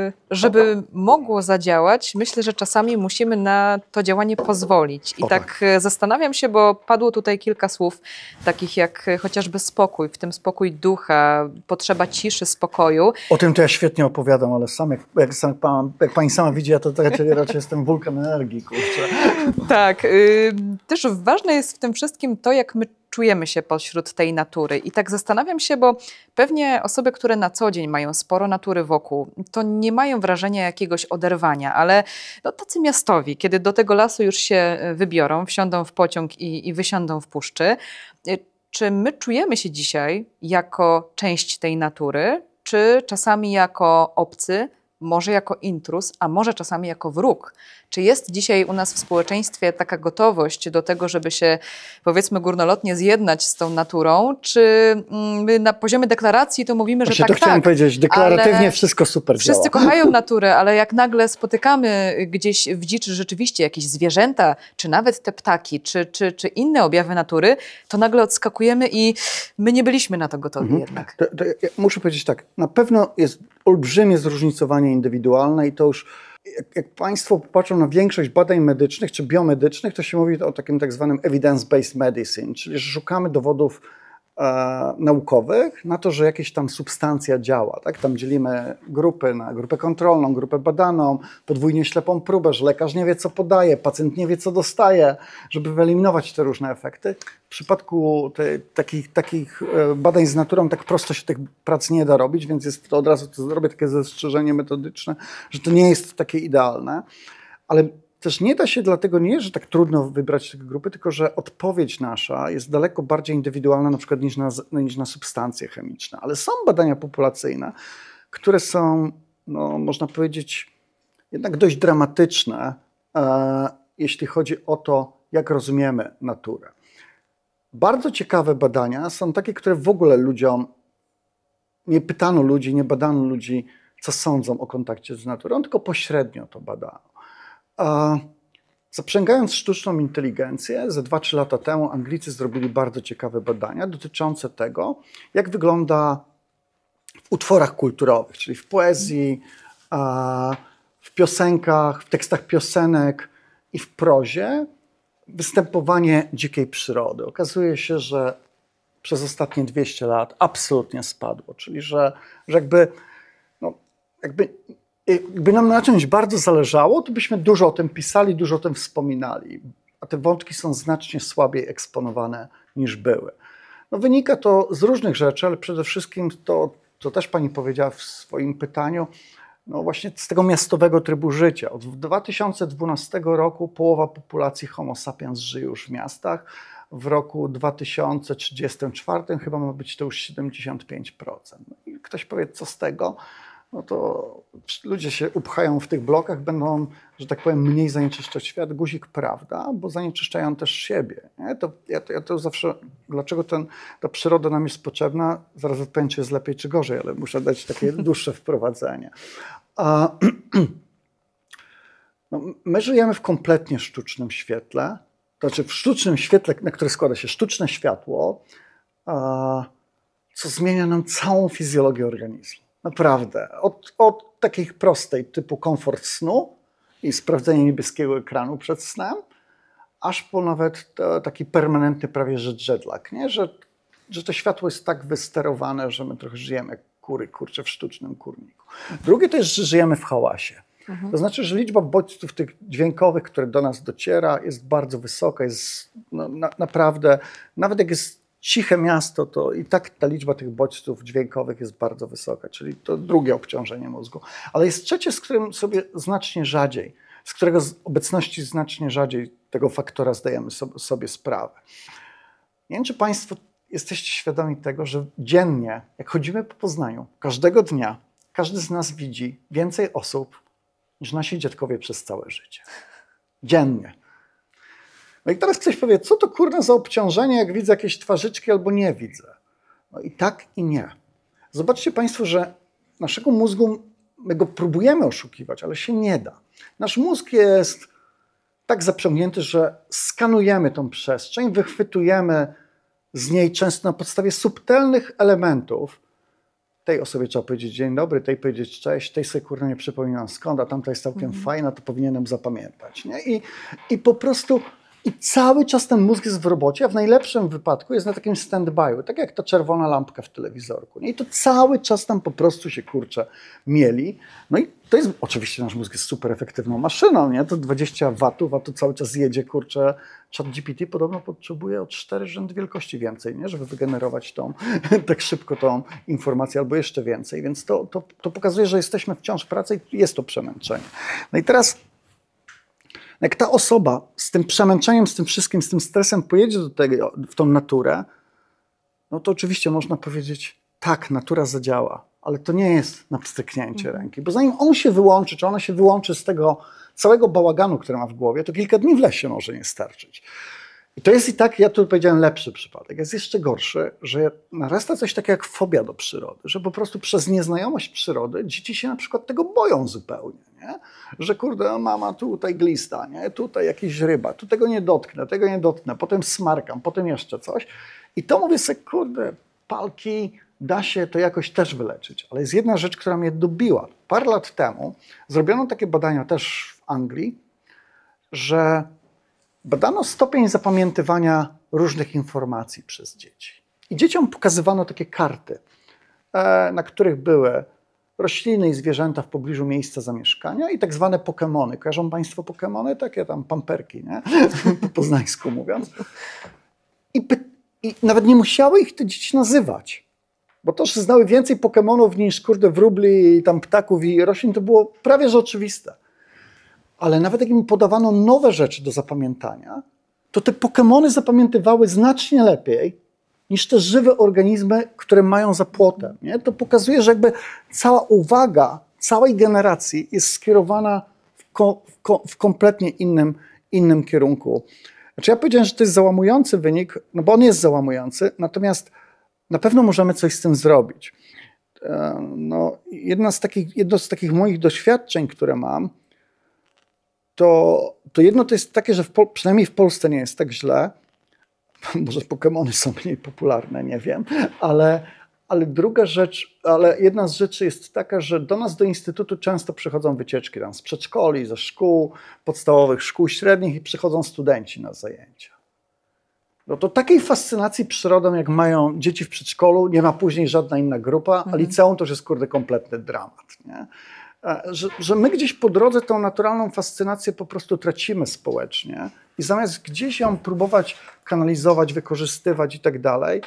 Żeby mogło zadziałać, myślę, że czasami musimy na to działanie pozwolić. I O, tak zastanawiam się, bo padło tutaj kilka słów, takich jak chociażby spokój, w tym spokój ducha, potrzeba ciszy, spokoju. O tym to ja świetnie opowiadam, ale sam jak, jak, sam, pan, jak pani sama widzi, ja to raczej, raczej jestem wulkan energii, kurczę. Tak. Y, też ważne jest w tym wszystkim to, jak my czujemy się pośród tej natury. I tak zastanawiam się, bo pewnie osoby, które na co dzień mają sporo natury wokół, to nie mają wrażenia jakiegoś oderwania, ale no, tacy miastowi, kiedy do tego lasu już się wybiorą, wsiądą w pociąg i, i wysiądą w puszczy, czy my czujemy się dzisiaj jako część tej natury, czy czasami jako obcy, może jako intruz, a może czasami jako wróg? Czy jest dzisiaj u nas w społeczeństwie taka gotowość do tego, żeby się, powiedzmy, górnolotnie zjednać z tą naturą? Czy my na poziomie deklaracji to mówimy, że Właśnie tak, to chciałem tak, powiedzieć, deklaratywnie wszystko super wszyscy działa. kochają naturę, ale jak nagle spotykamy gdzieś w dziczy rzeczywiście jakieś zwierzęta, czy nawet te ptaki, czy, czy, czy inne objawy natury, to nagle odskakujemy i my nie byliśmy na to gotowi Mhm. jednak. To, to ja muszę powiedzieć tak, na pewno jest olbrzymie zróżnicowanie indywidualne i to już, jak, jak państwo popatrzą na większość badań medycznych czy biomedycznych, to się mówi o takim tak zwanym evidence-based medicine, czyli że szukamy dowodów e, naukowych na to, że jakaś tam substancja działa. Tak? Tam dzielimy grupy na grupę kontrolną, grupę badaną, podwójnie ślepą próbę, że lekarz nie wie, co podaje, pacjent nie wie, co dostaje, żeby wyeliminować te różne efekty. W przypadku te, takich, takich badań z naturą tak prosto się tych prac nie da robić, więc jest to od razu to zrobię takie zastrzeżenie metodyczne, że to nie jest takie idealne, ale też nie da się dlatego, nie, że tak trudno wybrać takie grupy, tylko że odpowiedź nasza jest daleko bardziej indywidualna na przykład niż na, niż na substancje chemiczne. Ale są badania populacyjne, które są, no, można powiedzieć, jednak dość dramatyczne, e, jeśli chodzi o to, jak rozumiemy naturę. Bardzo ciekawe badania są takie, które w ogóle ludziom, nie pytano ludzi, nie badano ludzi, co sądzą o kontakcie z naturą, tylko pośrednio to badano. A zaprzęgając sztuczną inteligencję, ze dwa trzy lata temu Anglicy zrobili bardzo ciekawe badania dotyczące tego, jak wygląda w utworach kulturowych, czyli w poezji, w piosenkach, w tekstach piosenek i w prozie, występowanie dzikiej przyrody. Okazuje się, że przez ostatnie dwieście lat absolutnie spadło, czyli że, że jakby, no, jakby, jakby nam na czymś bardzo zależało, to byśmy dużo o tym pisali, dużo o tym wspominali, a te wątki są znacznie słabiej eksponowane niż były. No, wynika to z różnych rzeczy, ale przede wszystkim to, co też pani powiedziała w swoim pytaniu, no właśnie z tego miastowego trybu życia. Od dwa tysiące dwunastego roku połowa populacji Homo sapiens żyje już w miastach. W roku dwa tysiące trzydziestym czwartym chyba ma być to już siedemdziesiąt pięć procent. No i ktoś powie, co z tego? No to ludzie się upchają w tych blokach, będą, że tak powiem, mniej zanieczyszczać świat. Guzik prawda, bo zanieczyszczają też siebie. Nie? To, ja, to, ja to zawsze, dlaczego ten, ta przyroda nam jest potrzebna? Zaraz odpowiem, czy jest lepiej, czy gorzej, ale muszę dać takie dłuższe wprowadzenie. A, no, my żyjemy w kompletnie sztucznym świetle to znaczy w sztucznym świetle, na które składa się sztuczne światło, co zmienia nam całą fizjologię organizmu. Naprawdę. Od, od takiej prostej typu komfort snu i sprawdzenie niebieskiego ekranu przed snem, aż po nawet taki permanentny prawie że jetlag, nie? Że, że to światło jest tak wysterowane, że my trochę żyjemy jak kury, kurcze w sztucznym kurniku. Drugie to jest, że żyjemy w hałasie. Mhm. To znaczy, że liczba bodźców tych dźwiękowych, które do nas dociera, jest bardzo wysoka, jest no, na, naprawdę, nawet jak jest ciche miasto, to i tak ta liczba tych bodźców dźwiękowych jest bardzo wysoka, czyli to drugie obciążenie mózgu. Ale jest trzecie, z którym sobie znacznie rzadziej, z którego z obecności znacznie rzadziej tego faktora zdajemy sobie, sobie sprawę. Nie wiem, czy Państwo jesteście świadomi tego, że dziennie, jak chodzimy po Poznaniu, każdego dnia, każdy z nas widzi więcej osób niż nasi dziadkowie przez całe życie. Dziennie. No i teraz ktoś powie, co to kurna za obciążenie, jak widzę jakieś twarzyczki albo nie widzę. No i tak i nie. Zobaczcie Państwo, że naszego mózgu, my go próbujemy oszukiwać, ale się nie da. Nasz mózg jest tak zaprzągnięty, że skanujemy tą przestrzeń, wychwytujemy z niej często na podstawie subtelnych elementów. Tej osobie trzeba powiedzieć dzień dobry, tej powiedzieć cześć, tej sobie kurna nie przypominam skąd, a tamta jest całkiem mm. fajna, to powinienem zapamiętać. Nie? I, I po prostu i cały czas ten mózg jest w robocie, a w najlepszym wypadku jest na takim stand-by'u, tak jak ta czerwona lampka w telewizorku. Nie? I to cały czas tam po prostu się kurczę mieli. No i to jest, oczywiście nasz mózg jest super efektywną maszyną, nie? To dwadzieścia watów, a to cały czas jedzie, kurczę. ChatGPT podobno potrzebuje o cztery rzędy wielkości więcej, nie? Żeby wygenerować tą, tak szybko tą informację, albo jeszcze więcej. Więc to, to, to pokazuje, że jesteśmy wciąż w pracy i jest to przemęczenie. No i teraz jak ta osoba z tym przemęczeniem, z tym wszystkim, z tym stresem pojedzie do tego, w tą naturę, no to oczywiście można powiedzieć, tak, natura zadziała, ale to nie jest na pstryknięcie mhm. ręki, bo zanim on się wyłączy, czy ona się wyłączy z tego całego bałaganu, który ma w głowie, to kilka dni w lesie może nie starczyć. I to jest i tak, ja tu powiedziałem, lepszy przypadek. Jest jeszcze gorszy, że narasta coś takiego jak fobia do przyrody, że po prostu przez nieznajomość przyrody dzieci się na przykład tego boją zupełnie, nie? Że kurde, mama tutaj glista, nie? Tutaj jakiś ryba, tu tego nie dotknę, tego nie dotknę, potem smarkam, potem jeszcze coś. I to mówię sobie, kurde, palki, da się to jakoś też wyleczyć. Ale jest jedna rzecz, która mnie dobiła. Parę lat temu zrobiono takie badania też w Anglii, że badano stopień zapamiętywania różnych informacji przez dzieci. I dzieciom pokazywano takie karty, na których były rośliny i zwierzęta w pobliżu miejsca zamieszkania i tak zwane Pokemony. Kojarzą Państwo Pokemony? Takie tam pamperki, nie? Po poznańsku mówiąc. I, py- I nawet nie musiały ich te dzieci nazywać, bo to, że znały więcej Pokemonów niż kurde wróbli, tam ptaków i roślin, to było prawie że oczywiste. Ale nawet jak im podawano nowe rzeczy do zapamiętania, to te Pokemony zapamiętywały znacznie lepiej niż te żywe organizmy, które mają za płotem. Nie? To pokazuje, że jakby cała uwaga całej generacji jest skierowana w, ko- w, ko- w kompletnie innym, innym kierunku. Znaczy ja powiedziałem, że to jest załamujący wynik, no bo on jest załamujący, natomiast na pewno możemy coś z tym zrobić. No, jedna z takich, jedno z takich moich doświadczeń, które mam, To, to jedno to jest takie, że w Pol- przynajmniej w Polsce nie jest tak źle. Może Pokemony są mniej popularne, nie wiem. Ale, ale druga rzecz, ale jedna z rzeczy jest taka, że do nas, do Instytutu często przychodzą wycieczki tam z przedszkoli, ze szkół podstawowych, szkół średnich i przychodzą studenci na zajęcia. No to takiej fascynacji przyrodą, jak mają dzieci w przedszkolu, nie ma później żadna inna grupa, mhm. a liceum to już jest kurde kompletny dramat, nie? Że, że my gdzieś po drodze tą naturalną fascynację po prostu tracimy społecznie i zamiast gdzieś ją próbować kanalizować, wykorzystywać i tak dalej,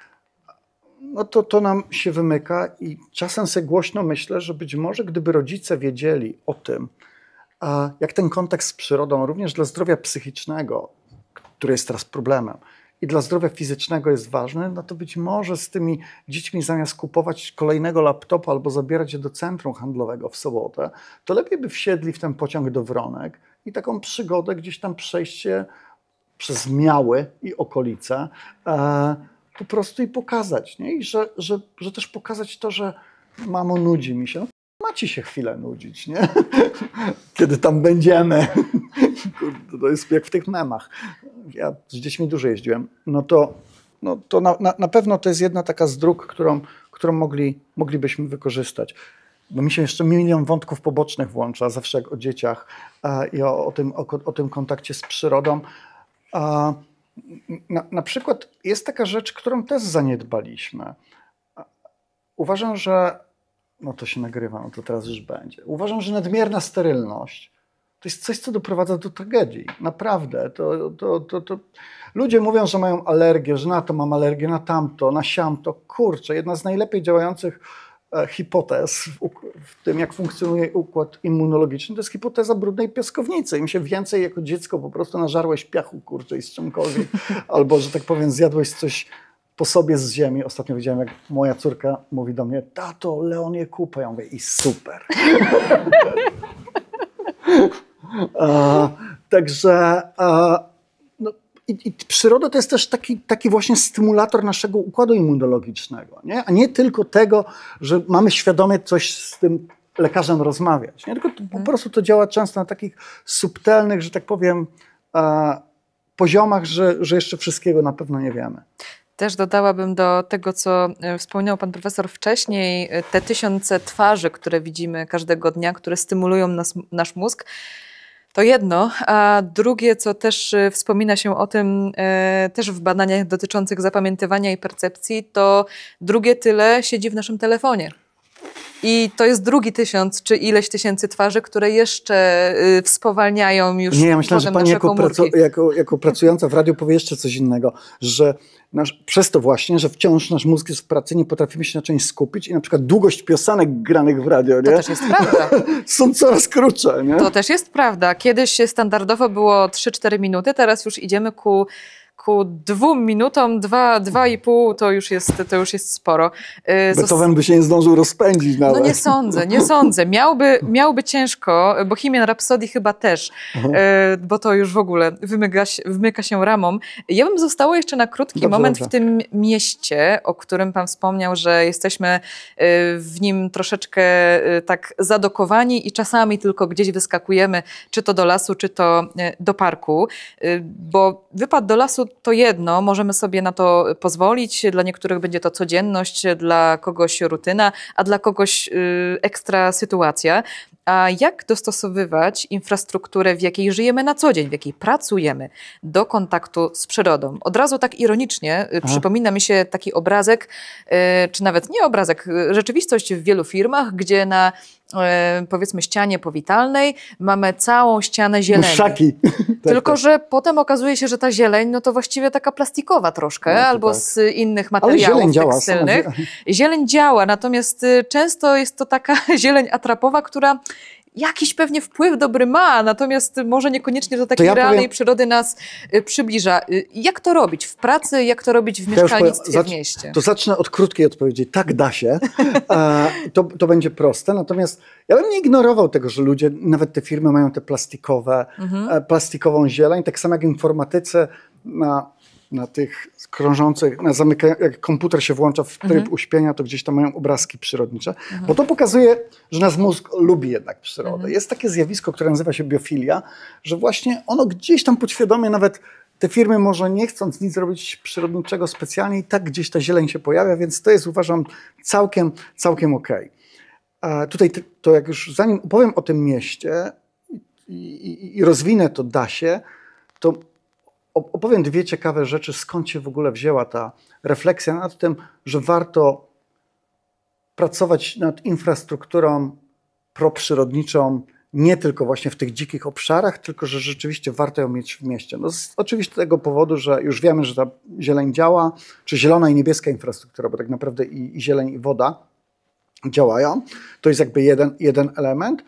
no to to nam się wymyka i czasem sobie głośno myślę, że być może gdyby rodzice wiedzieli o tym, jak ten kontakt z przyrodą również dla zdrowia psychicznego, który jest teraz problemem, i dla zdrowia fizycznego jest ważny, no to być może z tymi dziećmi zamiast kupować kolejnego laptopa albo zabierać je do centrum handlowego w sobotę, to lepiej by wsiedli w ten pociąg do Wronek i taką przygodę gdzieś tam przejście przez Miały i okolice e, po prostu i pokazać. Nie? I że, że, że też pokazać to, że mamo, nudzi mi się. No, macie się chwilę nudzić, nie? Kiedy tam będziemy. Kurde, to jest jak w tych memach. ja z dziećmi dużo jeździłem, no to, no to na, na, na pewno to jest jedna taka z dróg, którą, którą mogli, moglibyśmy wykorzystać. Bo mi się jeszcze milion wątków pobocznych włącza, zawsze jak o dzieciach e, i o, o, tym, o, o tym kontakcie z przyrodą. A, na, na przykład jest taka rzecz, którą też zaniedbaliśmy. Uważam, że, no to się nagrywa, no to teraz już będzie. Uważam, że nadmierna sterylność to jest coś, co doprowadza do tragedii. Naprawdę. To, to, to, to... Ludzie mówią, że mają alergię, że na to mam alergię, na tamto, na siamto. Kurczę, jedna z najlepiej działających e, hipotez w, w tym, jak funkcjonuje układ immunologiczny, to jest hipoteza brudnej piaskownicy. Im się więcej jako dziecko po prostu nażarłeś piachu, kurczę, i z czymkolwiek, albo, że tak powiem, zjadłeś coś po sobie z ziemi. Ostatnio widziałem, jak moja córka mówi do mnie: tato, Leon je kupę. Ja mówię: i super. a, także a, no, i, i przyroda to jest też taki, taki właśnie stymulator naszego układu immunologicznego, nie? A nie tylko tego, że mamy świadomie coś z tym lekarzem rozmawiać, nie? Tylko to, po prostu to działa często na takich subtelnych, że tak powiem, a, poziomach, że, że jeszcze wszystkiego na pewno nie wiemy. Też dodałabym do tego, co wspomniał pan profesor wcześniej, te tysiące twarzy, które widzimy każdego dnia, które stymulują nas, nasz mózg, to jedno, a drugie, co też wspomina się o tym e, też w badaniach dotyczących zapamiętywania i percepcji, to drugie tyle siedzi w naszym telefonie. I to jest drugi tysiąc, czy ileś tysięcy twarzy, które jeszcze y, spowalniają już. Nie, ja myślę, że pani jako, pracu, jako, jako pracująca w radiu powie jeszcze coś innego, że nasz, przez to właśnie, że wciąż nasz mózg jest w pracy, nie potrafimy się na czymś skupić i na przykład długość piosenek granych w radio, nie? To też jest prawda. Są coraz krótsze, nie? To też jest prawda. Kiedyś standardowo było trzy cztery minuty, teraz już idziemy ku... ku dwóm minutom, dwa, dwa i pół to już jest, to już jest sporo. Beethoven by się nie zdążył rozpędzić nawet. No nie sądzę, nie sądzę. Miałby, miałby ciężko, Bohemian Rhapsody chyba też, Aha. bo to już w ogóle wymyka, wymyka się ramą. Ja bym została jeszcze na krótki dobrze, moment dobrze. w tym mieście, o którym pan wspomniał, że jesteśmy w nim troszeczkę tak zadokowani i czasami tylko gdzieś wyskakujemy, czy to do lasu, czy to do parku, bo wypad do lasu to jedno, możemy sobie na to pozwolić, dla niektórych będzie to codzienność, dla kogoś rutyna, a dla kogoś y, ekstra sytuacja. A jak dostosowywać infrastrukturę, w jakiej żyjemy na co dzień, w jakiej pracujemy, do kontaktu z przyrodą? Od razu tak ironicznie y, przypomina mi się taki obrazek, y, czy nawet nie obrazek, y, rzeczywistość w wielu firmach, gdzie na powiedzmy ścianie powitalnej mamy całą ścianę zieleni. Muszaki. Tylko, tak, że potem okazuje się, że ta zieleń no to właściwie taka plastikowa troszkę, no, albo tak. z innych materiałów zieleń tekstylnych. Działa, zieleń działa, natomiast często jest to taka zieleń atrapowa, która jakiś pewnie wpływ dobry ma, natomiast może niekoniecznie do takiej ja realnej powiem, przyrody nas y, przybliża. Y, jak to robić w pracy, jak to robić w mieszkalnictwie powiem, w mieście? To zacznę od krótkiej odpowiedzi. Tak, da się. e, to, to będzie proste. Natomiast ja bym nie ignorował tego, że ludzie, nawet te firmy mają te plastikowe, mhm. e, plastikową zieleń, tak samo jak informatycy na na tych krążących, na zamyka, jak komputer się włącza w tryb mhm. uśpienia, to gdzieś tam mają obrazki przyrodnicze, mhm. bo to pokazuje, że nasz mózg lubi jednak przyrodę. Mhm. Jest takie zjawisko, które nazywa się biofilia, że właśnie ono gdzieś tam podświadomie, nawet te firmy może nie chcąc nic zrobić przyrodniczego specjalnie, i tak gdzieś ta zieleń się pojawia, więc to jest, uważam, całkiem, całkiem okej. A tutaj to jak już, zanim opowiem o tym mieście i, i, i rozwinę to da się, to opowiem dwie ciekawe rzeczy, skąd się w ogóle wzięła ta refleksja nad tym, że warto pracować nad infrastrukturą proprzyrodniczą nie tylko właśnie w tych dzikich obszarach, tylko że rzeczywiście warto ją mieć w mieście. No z oczywiście tego powodu, że już wiemy, że ta zieleń działa, czy zielona i niebieska infrastruktura, bo tak naprawdę i, i zieleń, i woda działają. To jest jakby jeden, jeden element.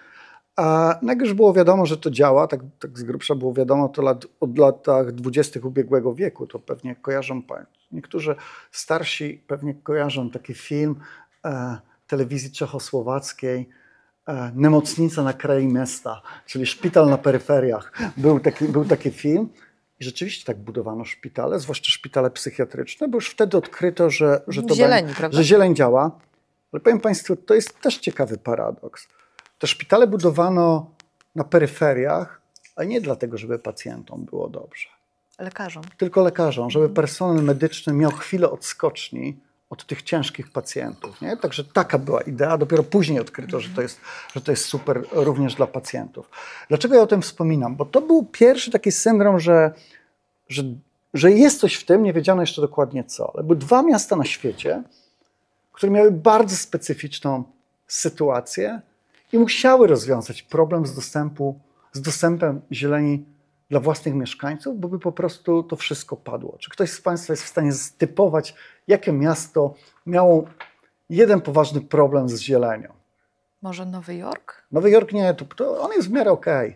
A jak już było wiadomo, że to działa, tak, tak z grubsza było wiadomo to lat, od latach dwudziestych ubiegłego wieku, to pewnie kojarzą, niektórzy starsi pewnie kojarzą taki film e, telewizji czechosłowackiej, e, Nemocnica na kraji miasta, czyli szpital na peryferiach. Był taki, był taki film i rzeczywiście tak budowano szpitale, zwłaszcza szpitale psychiatryczne, bo już wtedy odkryto, że, że, to zieleni, będzie, że zieleń działa. Ale powiem Państwu, to jest też ciekawy paradoks. Te szpitale budowano na peryferiach, ale nie dlatego, żeby pacjentom było dobrze. lekarzom. Tylko lekarzom, żeby personel medyczny miał chwilę odskoczni od tych ciężkich pacjentów. Nie? Także taka była idea. Dopiero później odkryto, że to jest, że to jest super również dla pacjentów. Dlaczego ja o tym wspominam? Bo to był pierwszy taki syndrom, że, że, że jest coś w tym, nie wiedziano jeszcze dokładnie co. Ale były dwa miasta na świecie, które miały bardzo specyficzną sytuację i musiały rozwiązać problem z, dostępu, z dostępem zieleni dla własnych mieszkańców, bo by po prostu to wszystko padło. Czy ktoś z Państwa jest w stanie stypować, jakie miasto miało jeden poważny problem z zielenią? Może Nowy Jork? Nowy Jork nie, to, to on jest w miarę okej.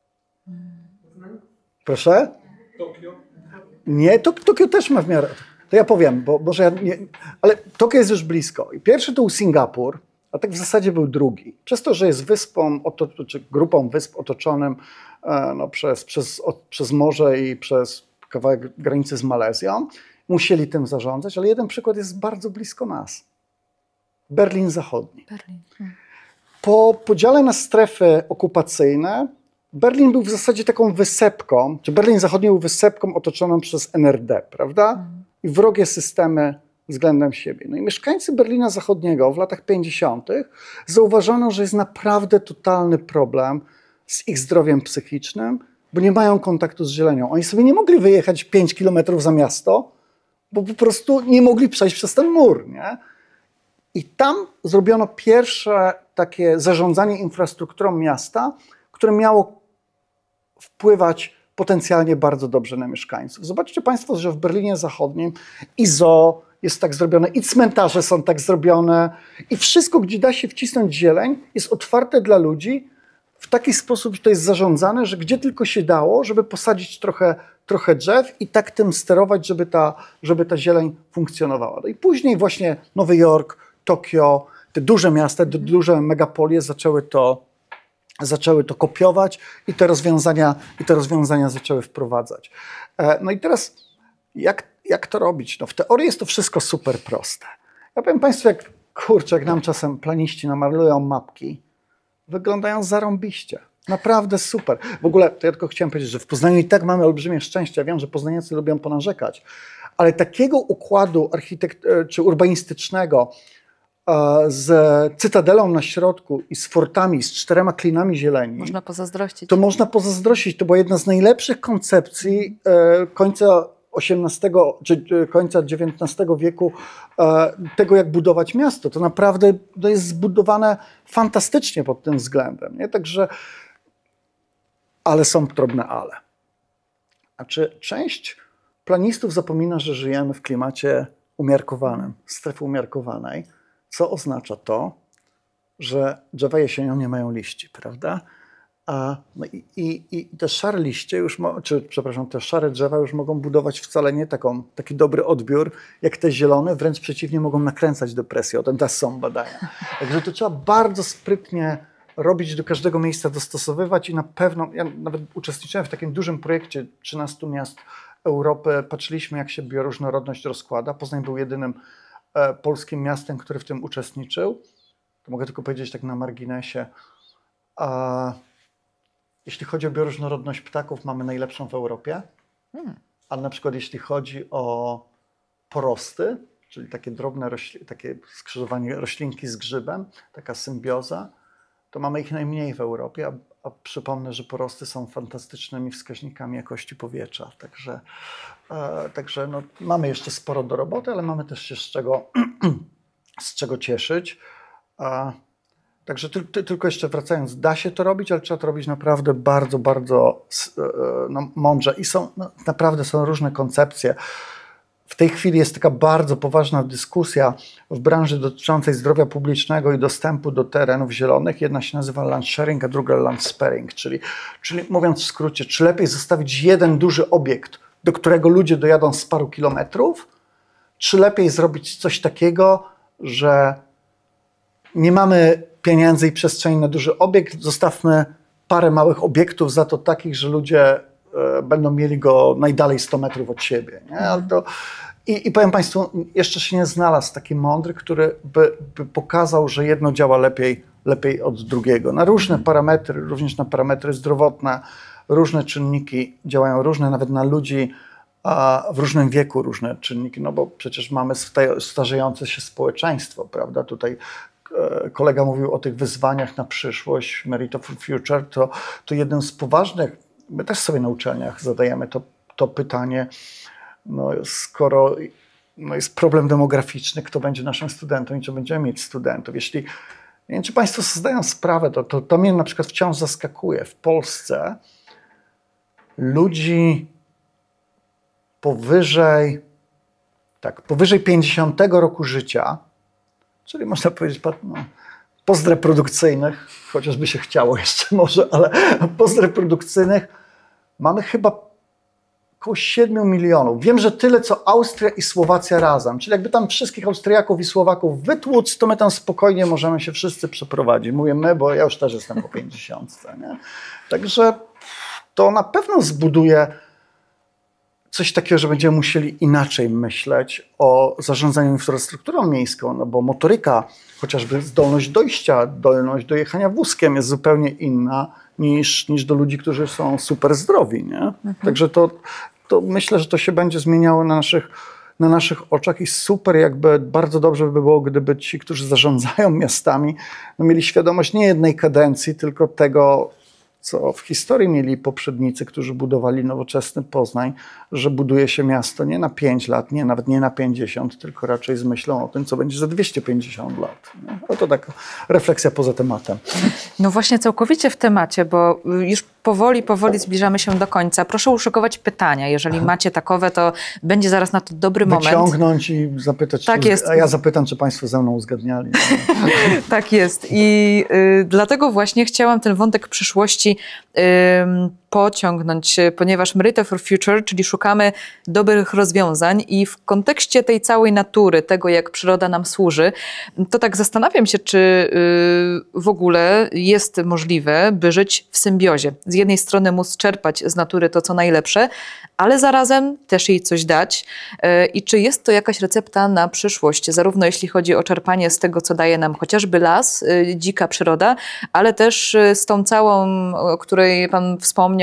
Okay. Proszę? Tokio? Nie, to, Tokio też ma w miarę. To ja powiem, bo może ja nie, ale Tokio jest już blisko. I pierwszy to był Singapur, a tak w zasadzie był drugi. Przez to, że jest wyspą, czy grupą wysp otoczonym no, przez, przez, od, przez morze i przez kawałek granicy z Malezją, musieli tym zarządzać, ale jeden przykład jest bardzo blisko nas. Berlin Zachodni. Berlin. Hmm. Po podziale na strefy okupacyjne Berlin był w zasadzie taką wysepką, czy Berlin Zachodni był wysepką otoczoną przez N R D, prawda? Hmm. I wrogie systemy względem siebie. No i mieszkańcy Berlina Zachodniego w latach pięćdziesiątych zauważono, że jest naprawdę totalny problem z ich zdrowiem psychicznym, bo nie mają kontaktu z zielenią. Oni sobie nie mogli wyjechać pięć kilometrów za miasto, bo po prostu nie mogli przejść przez ten mur, nie? I tam zrobiono pierwsze takie zarządzanie infrastrukturą miasta, które miało wpływać potencjalnie bardzo dobrze na mieszkańców. Zobaczcie Państwo, że w Berlinie Zachodnim i zoo jest tak zrobione, i cmentarze są tak zrobione, i wszystko, gdzie da się wcisnąć zieleń, jest otwarte dla ludzi w taki sposób, że to jest zarządzane, że gdzie tylko się dało, żeby posadzić trochę, trochę drzew i tak tym sterować, żeby ta, żeby ta zieleń funkcjonowała. No i później właśnie Nowy Jork, Tokio, te duże miasta, te duże megapolie zaczęły to, zaczęły to kopiować i te rozwiązania, i te rozwiązania zaczęły wprowadzać. No i teraz jak, jak to robić? No w teorii jest to wszystko super proste. Ja powiem Państwu, jak kurczę, jak nam czasem planiści namalują mapki, wyglądają zarąbiście. Naprawdę super. W ogóle, to ja tylko chciałem powiedzieć, że w Poznaniu i tak mamy olbrzymie szczęście. Ja wiem, że poznaniacy lubią ponarzekać, ale takiego układu architekt czy urbanistycznego z cytadelą na środku i z fortami, z czterema klinami zieleni. Można pozazdrościć. To można pozazdrościć. To była jedna z najlepszych koncepcji końca osiemnastego czy końca dziewiętnastego wieku tego, jak budować miasto. To naprawdę to jest zbudowane fantastycznie pod tym względem. Nie? Także, ale są drobne ale. Znaczy, część planistów zapomina, że żyjemy w klimacie umiarkowanym, strefy umiarkowanej, co oznacza to, że drzewa jesienią nie mają liści, prawda? A, no i, i, i te szare liście już, mo, czy przepraszam, te szare drzewa już mogą budować wcale nie taką, taki dobry odbiór, jak te zielone, wręcz przeciwnie, mogą nakręcać depresję. O tym też są badania. Także to trzeba bardzo sprytnie robić, do każdego miejsca dostosowywać i na pewno, ja nawet uczestniczyłem w takim dużym projekcie trzynastu miast Europy, patrzyliśmy, jak się bioróżnorodność rozkłada. Poznań był jedynym e, polskim miastem, który w tym uczestniczył. To mogę tylko powiedzieć tak na marginesie. A, jeśli chodzi o bioróżnorodność ptaków, mamy najlepszą w Europie, hmm. ale na przykład jeśli chodzi o porosty, czyli takie drobne rośli- takie skrzyżowanie roślinki z grzybem, taka symbioza, to mamy ich najmniej w Europie, a, a przypomnę, że porosty są fantastycznymi wskaźnikami jakości powietrza. Także, e, także no, mamy jeszcze sporo do roboty, ale mamy też się z czego, z czego cieszyć. E, Także ty, ty, tylko jeszcze wracając, da się to robić, ale trzeba to robić naprawdę bardzo, bardzo no, mądrze. I są, no, naprawdę są różne koncepcje. W tej chwili jest taka bardzo poważna dyskusja w branży dotyczącej zdrowia publicznego i dostępu do terenów zielonych. Jedna się nazywa land sharing, a druga land sparing, czyli, czyli mówiąc w skrócie, czy lepiej zostawić jeden duży obiekt, do którego ludzie dojadą z paru kilometrów, czy lepiej zrobić coś takiego, że nie mamy pieniędzy i przestrzeni na duży obiekt, zostawmy parę małych obiektów, za to takich, że ludzie e, będą mieli go najdalej sto metrów od siebie. Nie? Ale to, i, I powiem Państwu, jeszcze się nie znalazł taki mądry, który by, by pokazał, że jedno działa lepiej, lepiej od drugiego. Na różne parametry, również na parametry zdrowotne, różne czynniki działają różne, nawet na ludzi a w różnym wieku różne czynniki, no bo przecież mamy starzejące się społeczeństwo, prawda? Tutaj kolega mówił o tych wyzwaniach na przyszłość, Merit for Future, to, to jeden z poważnych, my też sobie na uczelniach zadajemy to, to pytanie, no skoro no jest problem demograficzny, kto będzie naszym studentem i czy będziemy mieć studentów. Jeśli, nie wiem, czy Państwo sobie zdają sprawę, to, to, to mnie na przykład wciąż zaskakuje. W Polsce ludzi powyżej, tak, powyżej pięćdziesiątego roku życia, czyli można powiedzieć no, postreprodukcyjnych, chociażby się chciało jeszcze może, ale postreprodukcyjnych mamy chyba około siedmiu milionów. Wiem, że tyle co Austria i Słowacja razem. Czyli jakby tam wszystkich Austriaków i Słowaków wytłuc, to my tam spokojnie możemy się wszyscy przeprowadzić. Mówię my, bo ja już też jestem po pięćdziesiątce. Nie? Także to na pewno zbuduje coś takiego, że będziemy musieli inaczej myśleć o zarządzaniu infrastrukturą miejską, no bo motoryka, chociażby zdolność dojścia, zdolność do jechania wózkiem jest zupełnie inna niż, niż do ludzi, którzy są super zdrowi. Nie? Mhm. Także to, to myślę, że to się będzie zmieniało na naszych, na naszych oczach i super, jakby bardzo dobrze by było, gdyby ci, którzy zarządzają miastami, no mieli świadomość nie jednej kadencji, tylko tego, co w historii mieli poprzednicy, którzy budowali nowoczesny Poznań, że buduje się miasto nie na pięć lat, nie, nawet nie na pięćdziesiąt, tylko raczej z myślą o tym, co będzie za dwieście pięćdziesiąt lat. No to taka refleksja poza tematem. No właśnie całkowicie w temacie, bo już powoli, powoli zbliżamy się do końca. Proszę uszykować pytania. Jeżeli macie takowe, to będzie zaraz na to dobry moment. Wyciągnąć i zapytać, tak czy, jest. a ja zapytam, czy Państwo ze mną uzgadniali. Tak jest. I y, dlatego właśnie chciałam ten wątek przyszłości y, pociągnąć, ponieważ Merit for Future, czyli szukamy dobrych rozwiązań i w kontekście tej całej natury, tego jak przyroda nam służy, to tak zastanawiam się, czy y, w ogóle jest możliwe, by żyć w symbiozie. Z jednej strony móc czerpać z natury to, co najlepsze, ale zarazem też jej coś dać. Y, I czy jest to jakaś recepta na przyszłość, zarówno jeśli chodzi o czerpanie z tego, co daje nam chociażby las, y, dzika przyroda, ale też y, z tą całą, o której Pan wspomniał,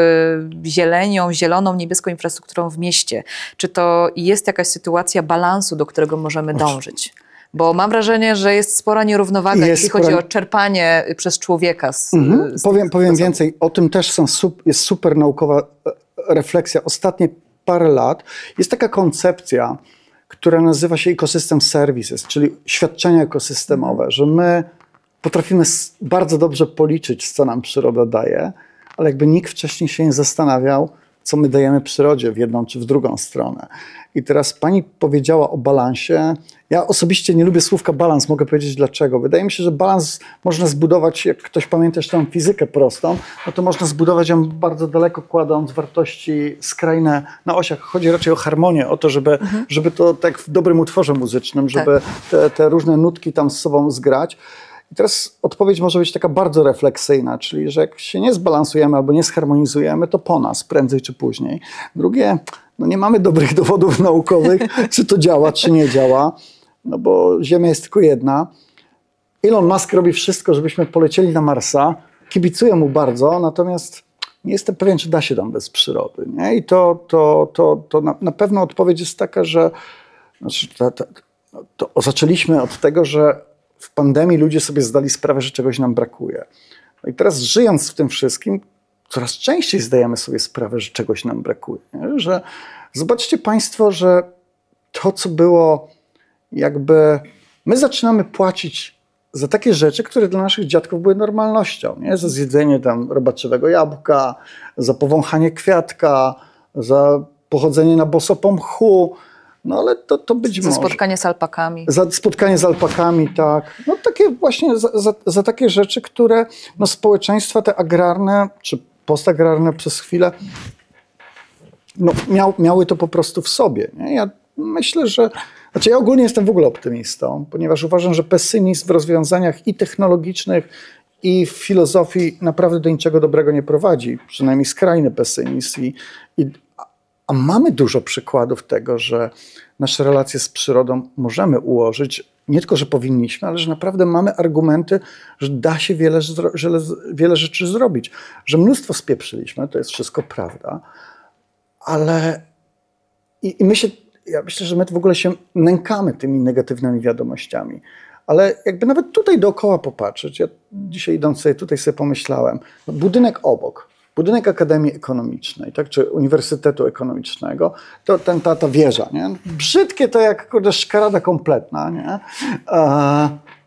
zielenią, zieloną, niebieską infrastrukturą w mieście. Czy to jest jakaś sytuacja balansu, do którego możemy dążyć? Bo mam wrażenie, że jest spora nierównowaga, jest jeśli spora... chodzi o czerpanie przez człowieka. Z, mhm. z powiem powiem więcej, o tym też są, jest super naukowa refleksja. Ostatnie parę lat jest taka koncepcja, która nazywa się Ecosystem Services, czyli świadczenia ekosystemowe, że my potrafimy bardzo dobrze policzyć, co nam przyroda daje, ale jakby nikt wcześniej się nie zastanawiał, co my dajemy przyrodzie w jedną czy w drugą stronę. I teraz pani powiedziała o balansie. Ja osobiście nie lubię słówka balans, mogę powiedzieć dlaczego. Wydaje mi się, że balans można zbudować, jak ktoś pamięta jeszcze tą fizykę prostą, no to można zbudować ją bardzo daleko, kładąc wartości skrajne na osiach. Chodzi raczej o harmonię, o to, żeby, mhm. żeby to tak w dobrym utworze muzycznym, żeby tak. te, te różne nutki tam z sobą zgrać. I teraz odpowiedź może być taka bardzo refleksyjna, czyli że jak się nie zbalansujemy albo nie zharmonizujemy, to po nas prędzej czy później. Drugie, no nie mamy dobrych dowodów naukowych, czy to działa, czy nie działa, no bo Ziemia jest tylko jedna. Elon Musk robi wszystko, żebyśmy polecieli na Marsa, kibicuję mu bardzo, natomiast nie jestem pewien, czy da się tam bez przyrody. Nie? I to, to, to, to na, na pewno odpowiedź jest taka, że znaczy, to, to, to zaczęliśmy od tego, że w pandemii ludzie sobie zdali sprawę, że czegoś nam brakuje. No i teraz żyjąc w tym wszystkim, coraz częściej zdajemy sobie sprawę, że czegoś nam brakuje. Nie? Że zobaczcie Państwo, że to, co było jakby... My zaczynamy płacić za takie rzeczy, które dla naszych dziadków były normalnością. Nie? Za zjedzenie tam robaczewego jabłka, za powąchanie kwiatka, za pochodzenie na boso po mchu. No ale to, to być za może. Za spotkanie z alpakami. Za spotkanie z alpakami, tak. No takie właśnie za, za, za takie rzeczy, które no, społeczeństwa te agrarne, czy postagrarne przez chwilę, no, miał, miały to po prostu w sobie. Nie? Ja myślę, że... Znaczy ja ogólnie jestem w ogóle optymistą, ponieważ uważam, że pesymizm w rozwiązaniach i technologicznych, i w filozofii naprawdę do niczego dobrego nie prowadzi. Przynajmniej skrajny pesymizm. I, i A mamy dużo przykładów tego, że nasze relacje z przyrodą możemy ułożyć, nie tylko, że powinniśmy, ale że naprawdę mamy argumenty, że da się wiele, wiele rzeczy zrobić. Że mnóstwo spieprzyliśmy, to jest wszystko prawda, ale i, i my się, ja myślę, że my w ogóle się nękamy tymi negatywnymi wiadomościami. Ale jakby nawet tutaj dookoła popatrzeć, ja dzisiaj idąc sobie tutaj sobie pomyślałem, no budynek obok, budynek Akademii Ekonomicznej, tak, czy Uniwersytetu Ekonomicznego, to ten, ta, ta wieża, nie? Brzydkie to jak kurde szkarada kompletna, nie? E,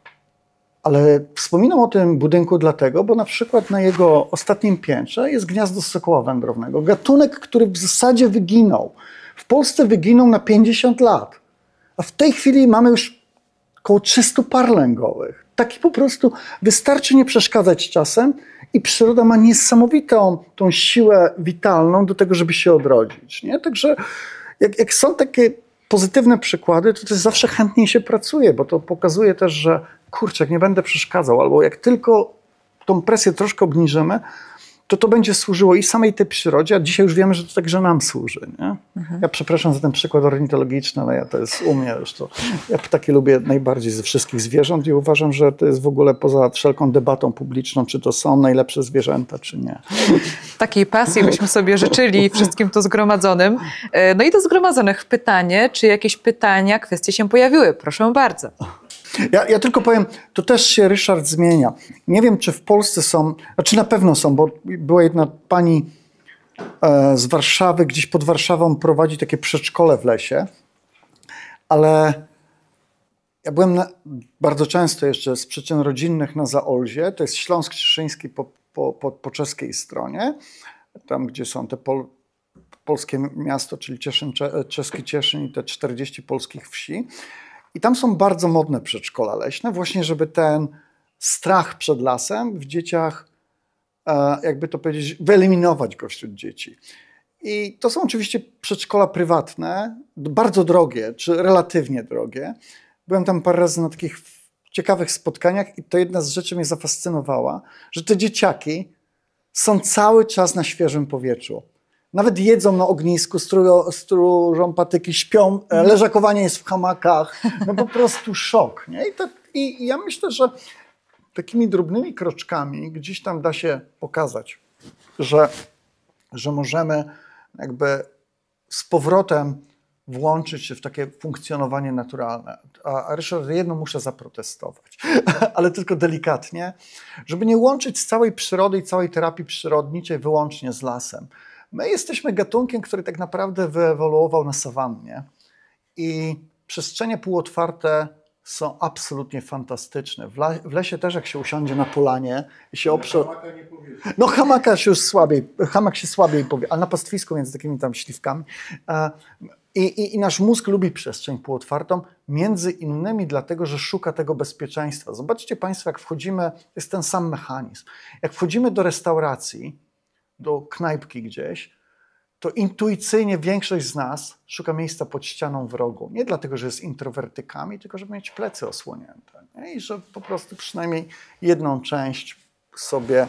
ale wspominam o tym budynku dlatego, bo na przykład na jego ostatnim piętrze jest gniazdo sokoła wędrownego. Gatunek, który w zasadzie wyginął. W Polsce wyginął na pięćdziesiąt lat, a w tej chwili mamy już około trzystu par lęgowych. Taki po prostu wystarczy nie przeszkadzać czasem i przyroda ma niesamowitą tą siłę witalną do tego, żeby się odrodzić. Nie? Także jak, jak są takie pozytywne przykłady, to też zawsze chętniej się pracuje, bo to pokazuje też, że kurczę, jak nie będę przeszkadzał, albo jak tylko tą presję troszkę obniżymy, to to będzie służyło i samej tej przyrodzie, a dzisiaj już wiemy, że to także nam służy. Nie? Mhm. Ja przepraszam za ten przykład ornitologiczny, ale ja to jest u mnie już to. Ja ptaki lubię najbardziej ze wszystkich zwierząt i uważam, że to jest w ogóle poza wszelką debatą publiczną, czy to są najlepsze zwierzęta, czy nie. Takiej pasji byśmy sobie życzyli wszystkim tu zgromadzonym. No i do zgromadzonych pytanie, czy jakieś pytania, kwestie się pojawiły? Proszę bardzo. Ja, ja tylko powiem, to też się, Ryszard, zmienia. Nie wiem, czy w Polsce są, znaczy na pewno są, bo była jedna pani e, z Warszawy, gdzieś pod Warszawą prowadzi takie przedszkole w lesie, ale ja byłem na, bardzo często jeszcze z przyczyn rodzinnych na Zaolzie, to jest Śląsk Cieszyński po, po, po, po czeskiej stronie, tam gdzie są te pol, polskie miasto, czyli Cieszyn, czeski Cieszyn i te czterdzieści polskich wsi. I tam są bardzo modne przedszkola leśne, właśnie żeby ten strach przed lasem w dzieciach, jakby to powiedzieć, wyeliminować go wśród dzieci. I to są oczywiście przedszkola prywatne, bardzo drogie, czy relatywnie drogie. Byłem tam parę razy na takich ciekawych spotkaniach i to jedna z rzeczy mnie zafascynowała, że te dzieciaki są cały czas na świeżym powietrzu. Nawet jedzą na ognisku, strują, strużą patyki, śpią, leżakowanie jest w hamakach. No po prostu szok. Nie? I, to, i, I ja myślę, że takimi drobnymi kroczkami gdzieś tam da się pokazać, że, że możemy jakby z powrotem włączyć się w takie funkcjonowanie naturalne. A, a Ryszard, jedno muszę zaprotestować, ale tylko delikatnie, żeby nie łączyć całej przyrody i całej terapii przyrodniczej wyłącznie z lasem. My jesteśmy gatunkiem, który tak naprawdę wyewoluował na sawannie i przestrzenie półotwarte są absolutnie fantastyczne. W, la, w lesie też, jak się usiądzie na polanie i się oprze... No hamaka się już słabiej, hamak się słabiej powie, ale na pastwisku między takimi tam śliwkami. I, i, I nasz mózg lubi przestrzeń półotwartą, między innymi dlatego, że szuka tego bezpieczeństwa. Zobaczcie Państwo, jak wchodzimy, jest ten sam mechanizm. Jak wchodzimy do restauracji, do knajpki gdzieś, to intuicyjnie większość z nas szuka miejsca pod ścianą w rogu. Nie dlatego, że jest introwertykami, tylko żeby mieć plecy osłonięte. Nie? I że po prostu przynajmniej jedną część sobie...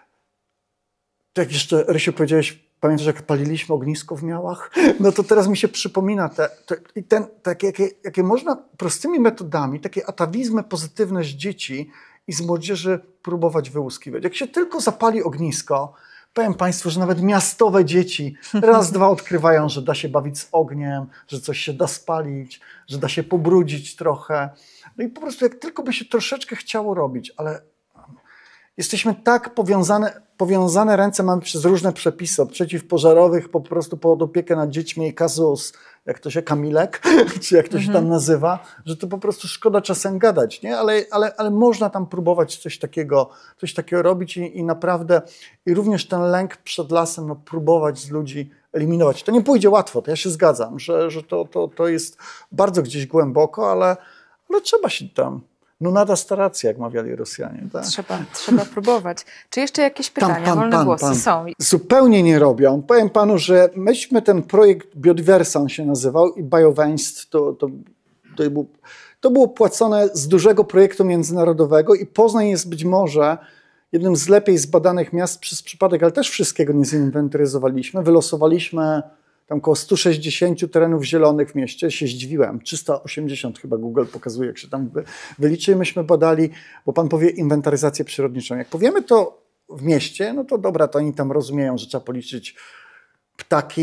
Tak jeszcze, Rysiu, powiedziałeś, pamiętasz, jak paliliśmy ognisko w Miałach? No to teraz mi się przypomina te, te, ten, takie, jakie, jakie można prostymi metodami, takie atawizmy pozytywne z dzieci i z młodzieży próbować wyłuskiwać. Jak się tylko zapali ognisko, powiem Państwu, że nawet miastowe dzieci raz, dwa odkrywają, że da się bawić z ogniem, że coś się da spalić, że da się pobrudzić trochę. No i po prostu jak tylko by się troszeczkę chciało robić, ale jesteśmy tak powiązane, powiązane ręce mamy przez różne przepisy, od przeciwpożarowych po prostu pod opiekę nad dziećmi, kazus, jak to się, Kamilek, czy jak to się tam nazywa, że to po prostu szkoda czasem gadać, nie? Ale, ale, ale można tam próbować coś takiego, coś takiego robić i, i naprawdę, i również ten lęk przed lasem, no, próbować z ludzi eliminować. To nie pójdzie łatwo, to ja się zgadzam, że, że to, to, to jest bardzo gdzieś głęboko, ale, ale trzeba się tam... No nada staracja, jak mawiali Rosjanie. Tak? Trzeba, trzeba próbować. Czy jeszcze jakieś pytania, Tam, pan, wolne pan, głosy pan. są? Zupełnie nie robią. Powiem panu, że myśmy ten projekt Biodiversa on się nazywał i BioWęst to, to, to, był, to było płacone z dużego projektu międzynarodowego i Poznań jest być może jednym z lepiej zbadanych miast przez przypadek, ale też wszystkiego nie zinwentaryzowaliśmy. Wylosowaliśmy tam około sto sześćdziesiąt terenów zielonych w mieście, się zdziwiłem, trzysta osiemdziesiąt chyba Google pokazuje, jak się tam wyliczy. Myśmy badali, bo pan powie inwentaryzację przyrodniczą. Jak powiemy to w mieście, no to dobra, to oni tam rozumieją, że trzeba policzyć ptaki,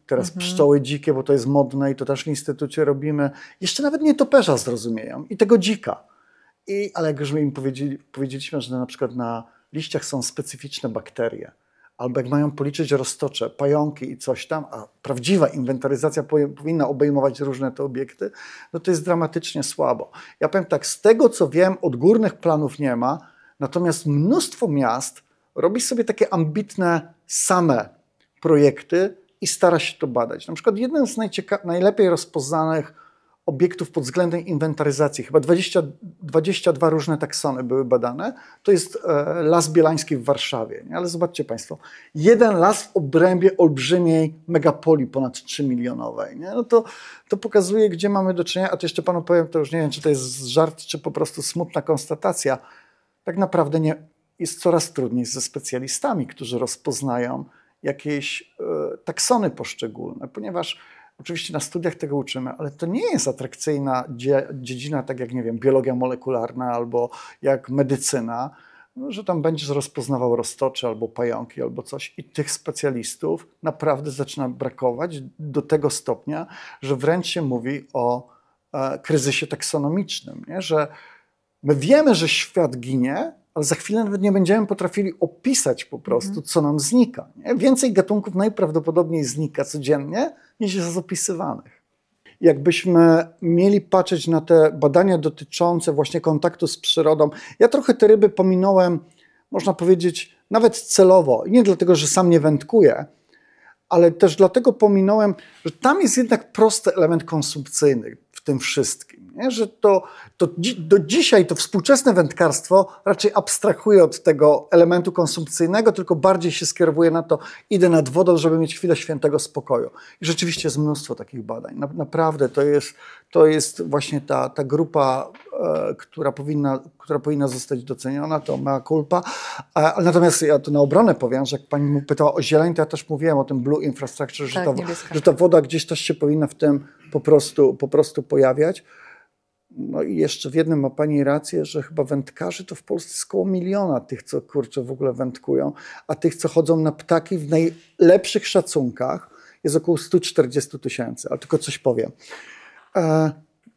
teraz Mhm. pszczoły dzikie, bo to jest modne i to też w instytucie robimy. Jeszcze nawet nietoperza zrozumieją i tego dzika. I, ale jak już my im powiedzieli, powiedzieliśmy, że na przykład na liściach są specyficzne bakterie, albo jak mają policzyć roztocze, pająki i coś tam, a prawdziwa inwentaryzacja powinna obejmować różne te obiekty, no to jest dramatycznie słabo. Ja powiem tak, z tego co wiem, odgórnych planów nie ma, natomiast mnóstwo miast robi sobie takie ambitne same projekty i stara się to badać. Na przykład jeden z najcieka- najlepiej rozpoznanych obiektów pod względem inwentaryzacji, chyba dwadzieścia, dwadzieścia dwa różne taksony były badane, to jest e, Las Bielański w Warszawie. Nie? Ale zobaczcie Państwo, jeden las w obrębie olbrzymiej megapolii ponad trzymilionowej. Nie? No to, to pokazuje, gdzie mamy do czynienia, a to jeszcze Panu powiem, to już nie wiem, czy to jest żart, czy po prostu smutna konstatacja. Tak naprawdę nie, jest coraz trudniej ze specjalistami, którzy rozpoznają jakieś e, taksony poszczególne, ponieważ oczywiście na studiach tego uczymy, ale to nie jest atrakcyjna dzie- dziedzina, tak jak, nie wiem, biologia molekularna albo jak medycyna, no, że tam będziesz rozpoznawał roztocze albo pająki albo coś i tych specjalistów naprawdę zaczyna brakować do tego stopnia, że wręcz się mówi o e, kryzysie taksonomicznym, nie? Że my wiemy, że świat ginie, ale za chwilę nawet nie będziemy potrafili opisać po prostu, mhm. co nam znika. Nie? Więcej gatunków najprawdopodobniej znika codziennie, niż jest opisywanych. Jakbyśmy mieli patrzeć na te badania dotyczące właśnie kontaktu z przyrodą, ja trochę te ryby pominąłem, można powiedzieć, nawet celowo. Nie dlatego, że sam nie wędkuję, ale też dlatego pominąłem, że tam jest jednak prosty element konsumpcyjny w tym wszystkim. Nie? Że to, to dzi- do dzisiaj to współczesne wędkarstwo raczej abstrahuje od tego elementu konsumpcyjnego, tylko bardziej się skierowuje na to, idę nad wodą, żeby mieć chwilę świętego spokoju. I rzeczywiście jest mnóstwo takich badań. Na, naprawdę to jest, to jest właśnie ta, ta grupa, e, która, powinna, która powinna zostać doceniona, to mea culpa. E, natomiast ja tu na obronę powiem, że jak pani mu pytała o zieleń, to ja też mówiłem o tym blue infrastructure, że, Tak, ta, że ta woda gdzieś też się powinna w tym po prostu, po prostu pojawiać. No i jeszcze w jednym ma pani rację, że chyba wędkarzy to w Polsce jest około miliona tych, co kurczę w ogóle wędkują, a tych, co chodzą na ptaki w najlepszych szacunkach jest około sto czterdzieści tysięcy, ale tylko coś powiem. E,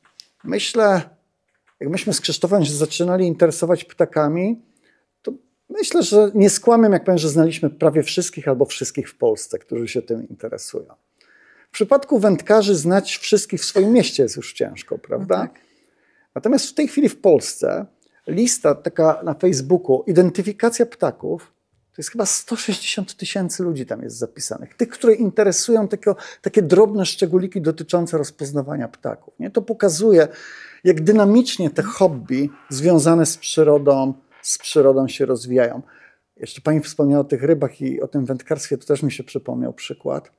myślę, jak myśmy z Krzysztofem się zaczynali interesować ptakami, to myślę, że nie skłamię, jak powiem, że znaliśmy prawie wszystkich albo wszystkich w Polsce, którzy się tym interesują. W przypadku wędkarzy znać wszystkich w swoim mieście jest już ciężko, prawda? No tak. Natomiast w tej chwili w Polsce lista taka na Facebooku, identyfikacja ptaków, to jest chyba sto sześćdziesiąt tysięcy ludzi tam jest zapisanych. Tych, które interesują takie, takie drobne szczególiki dotyczące rozpoznawania ptaków. Nie? To pokazuje, jak dynamicznie te hobby związane z przyrodą, z przyrodą się rozwijają. Jeszcze pani wspomniała o tych rybach i o tym wędkarstwie, to też mi się przypomniał przykład.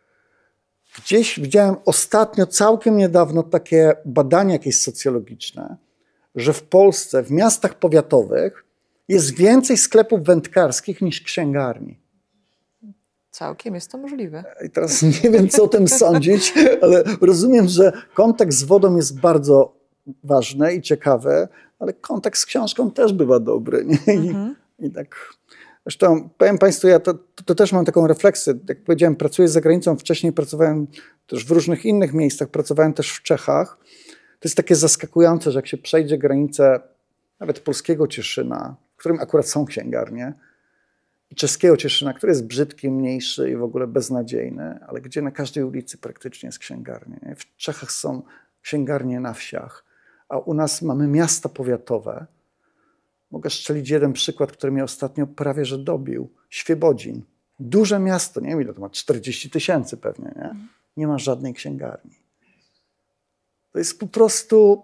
Gdzieś widziałem ostatnio, całkiem niedawno, takie badania jakieś socjologiczne, że w Polsce, w miastach powiatowych jest więcej sklepów wędkarskich niż księgarni. Całkiem jest to możliwe. I teraz nie wiem, co o tym sądzić, ale rozumiem, że kontakt z wodą jest bardzo ważny i ciekawy, ale kontakt z książką też bywa dobry. Nie? I, mhm. i tak... Zresztą powiem Państwu, ja to, to, to też mam taką refleksję. Jak powiedziałem, pracuję za granicą, wcześniej pracowałem też w różnych innych miejscach, pracowałem też w Czechach. To jest takie zaskakujące, że jak się przejdzie granicę nawet polskiego Cieszyna, w którym akurat są księgarnie, i czeskiego Cieszyna, który jest brzydki, mniejszy i w ogóle beznadziejny, ale gdzie na każdej ulicy praktycznie jest księgarnia. Nie? W Czechach są księgarnie na wsiach, a u nas mamy miasta powiatowe. Mogę strzelić jeden przykład, który mnie ostatnio prawie że dobił. Świebodzin. Duże miasto, nie wiem ile to ma, czterdzieści tysięcy pewnie, nie? Nie ma żadnej księgarni. To jest po prostu...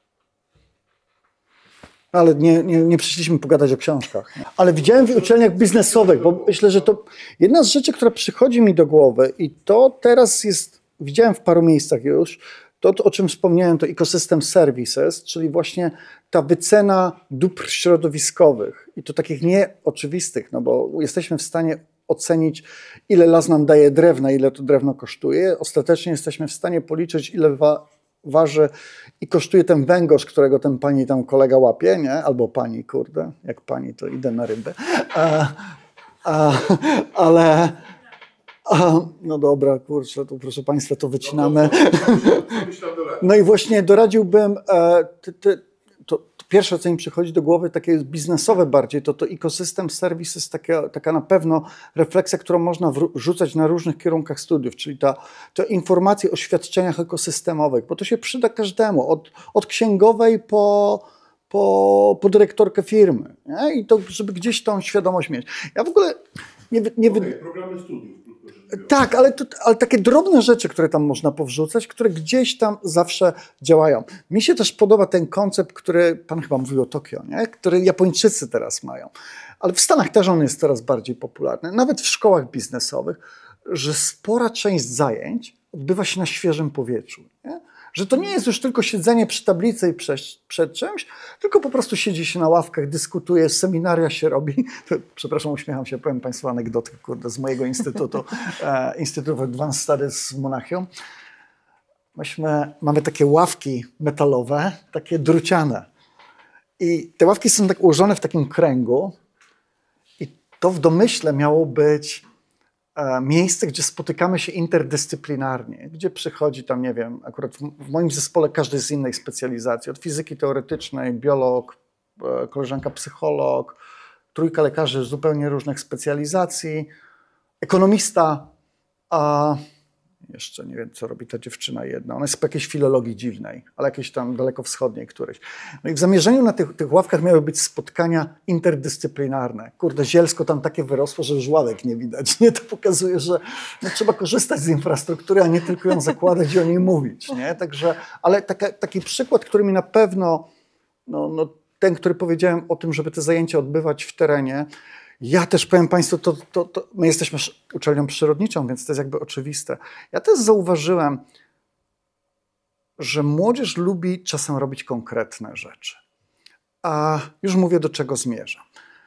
Ale nie, nie, nie przyszliśmy pogadać o książkach. Nie? Ale widziałem w uczelniach biznesowych, bo myślę, że to jedna z rzeczy, która przychodzi mi do głowy i to teraz jest, widziałem w paru miejscach już, to, o czym wspomniałem, to Ecosystem Services, czyli właśnie ta wycena dóbr środowiskowych i to takich nieoczywistych, no bo jesteśmy w stanie ocenić, ile las nam daje drewna, ile to drewno kosztuje. Ostatecznie jesteśmy w stanie policzyć, ile wa waży i kosztuje ten węgorz, którego ten pani tam kolega łapie, nie? Albo pani, kurde, jak pani, to idę na ryby. A, a, ale, A, no dobra, kurczę, to proszę Państwa, to wycinamy. No, no i właśnie doradziłbym, e, ty, ty, to, to pierwsze, co mi przychodzi do głowy, takie jest biznesowe bardziej, to to ecosystem services, taka, taka na pewno refleksja, którą można wrzucać na różnych kierunkach studiów, czyli ta, te informacje o świadczeniach ekosystemowych, bo to się przyda każdemu, od, od księgowej po, po, po dyrektorkę firmy. Nie? I to, żeby gdzieś tą świadomość mieć. Ja w ogóle nie... nie okay, programy studiów. Tak, ale, to, ale takie drobne rzeczy, które tam można powrzucać, które gdzieś tam zawsze działają. Mi się też podoba ten koncept, który, pan chyba mówił o Tokio, nie? Który Japończycy teraz mają, ale w Stanach też on jest coraz bardziej popularny, nawet w szkołach biznesowych, że spora część zajęć odbywa się na świeżym powietrzu. Nie? Że to nie jest już tylko siedzenie przy tablicy i przed, przed czymś, tylko po prostu siedzi się na ławkach, dyskutuje, seminaria się robi. Przepraszam, uśmiecham się, powiem Państwu anegdotę kurde, z mojego instytutu, e, Instytut of Advanced Studies w Monachium. Myśmy, mamy takie ławki metalowe, takie druciane. I te ławki są tak ułożone w takim kręgu i to w domyśle miało być miejsce, gdzie spotykamy się interdyscyplinarnie, gdzie przychodzi tam, nie wiem, akurat w moim zespole każdy z innej specjalizacji, od fizyki teoretycznej, biolog, koleżanka psycholog, trójka lekarzy zupełnie różnych specjalizacji, ekonomista, a jeszcze nie wiem, co robi ta dziewczyna jedna. Ona jest po jakiejś filologii dziwnej, ale jakiejś tam dalekowschodniej którejś. No i w zamierzeniu na tych, tych ławkach miały być spotkania interdyscyplinarne. Kurde, Zielsko tam takie wyrosło, że już ławek nie widać. Nie? To pokazuje, że no, trzeba korzystać z infrastruktury, a nie tylko ją zakładać i o niej mówić. Nie? Także, ale taka, taki przykład, który mi na pewno, no, no, ten, który powiedziałem o tym, żeby te zajęcia odbywać w terenie, ja też powiem Państwu, to, to, to my jesteśmy uczelnią przyrodniczą, więc to jest jakby oczywiste. Ja też zauważyłem, że młodzież lubi czasem robić konkretne rzeczy. A już mówię, do czego zmierzam.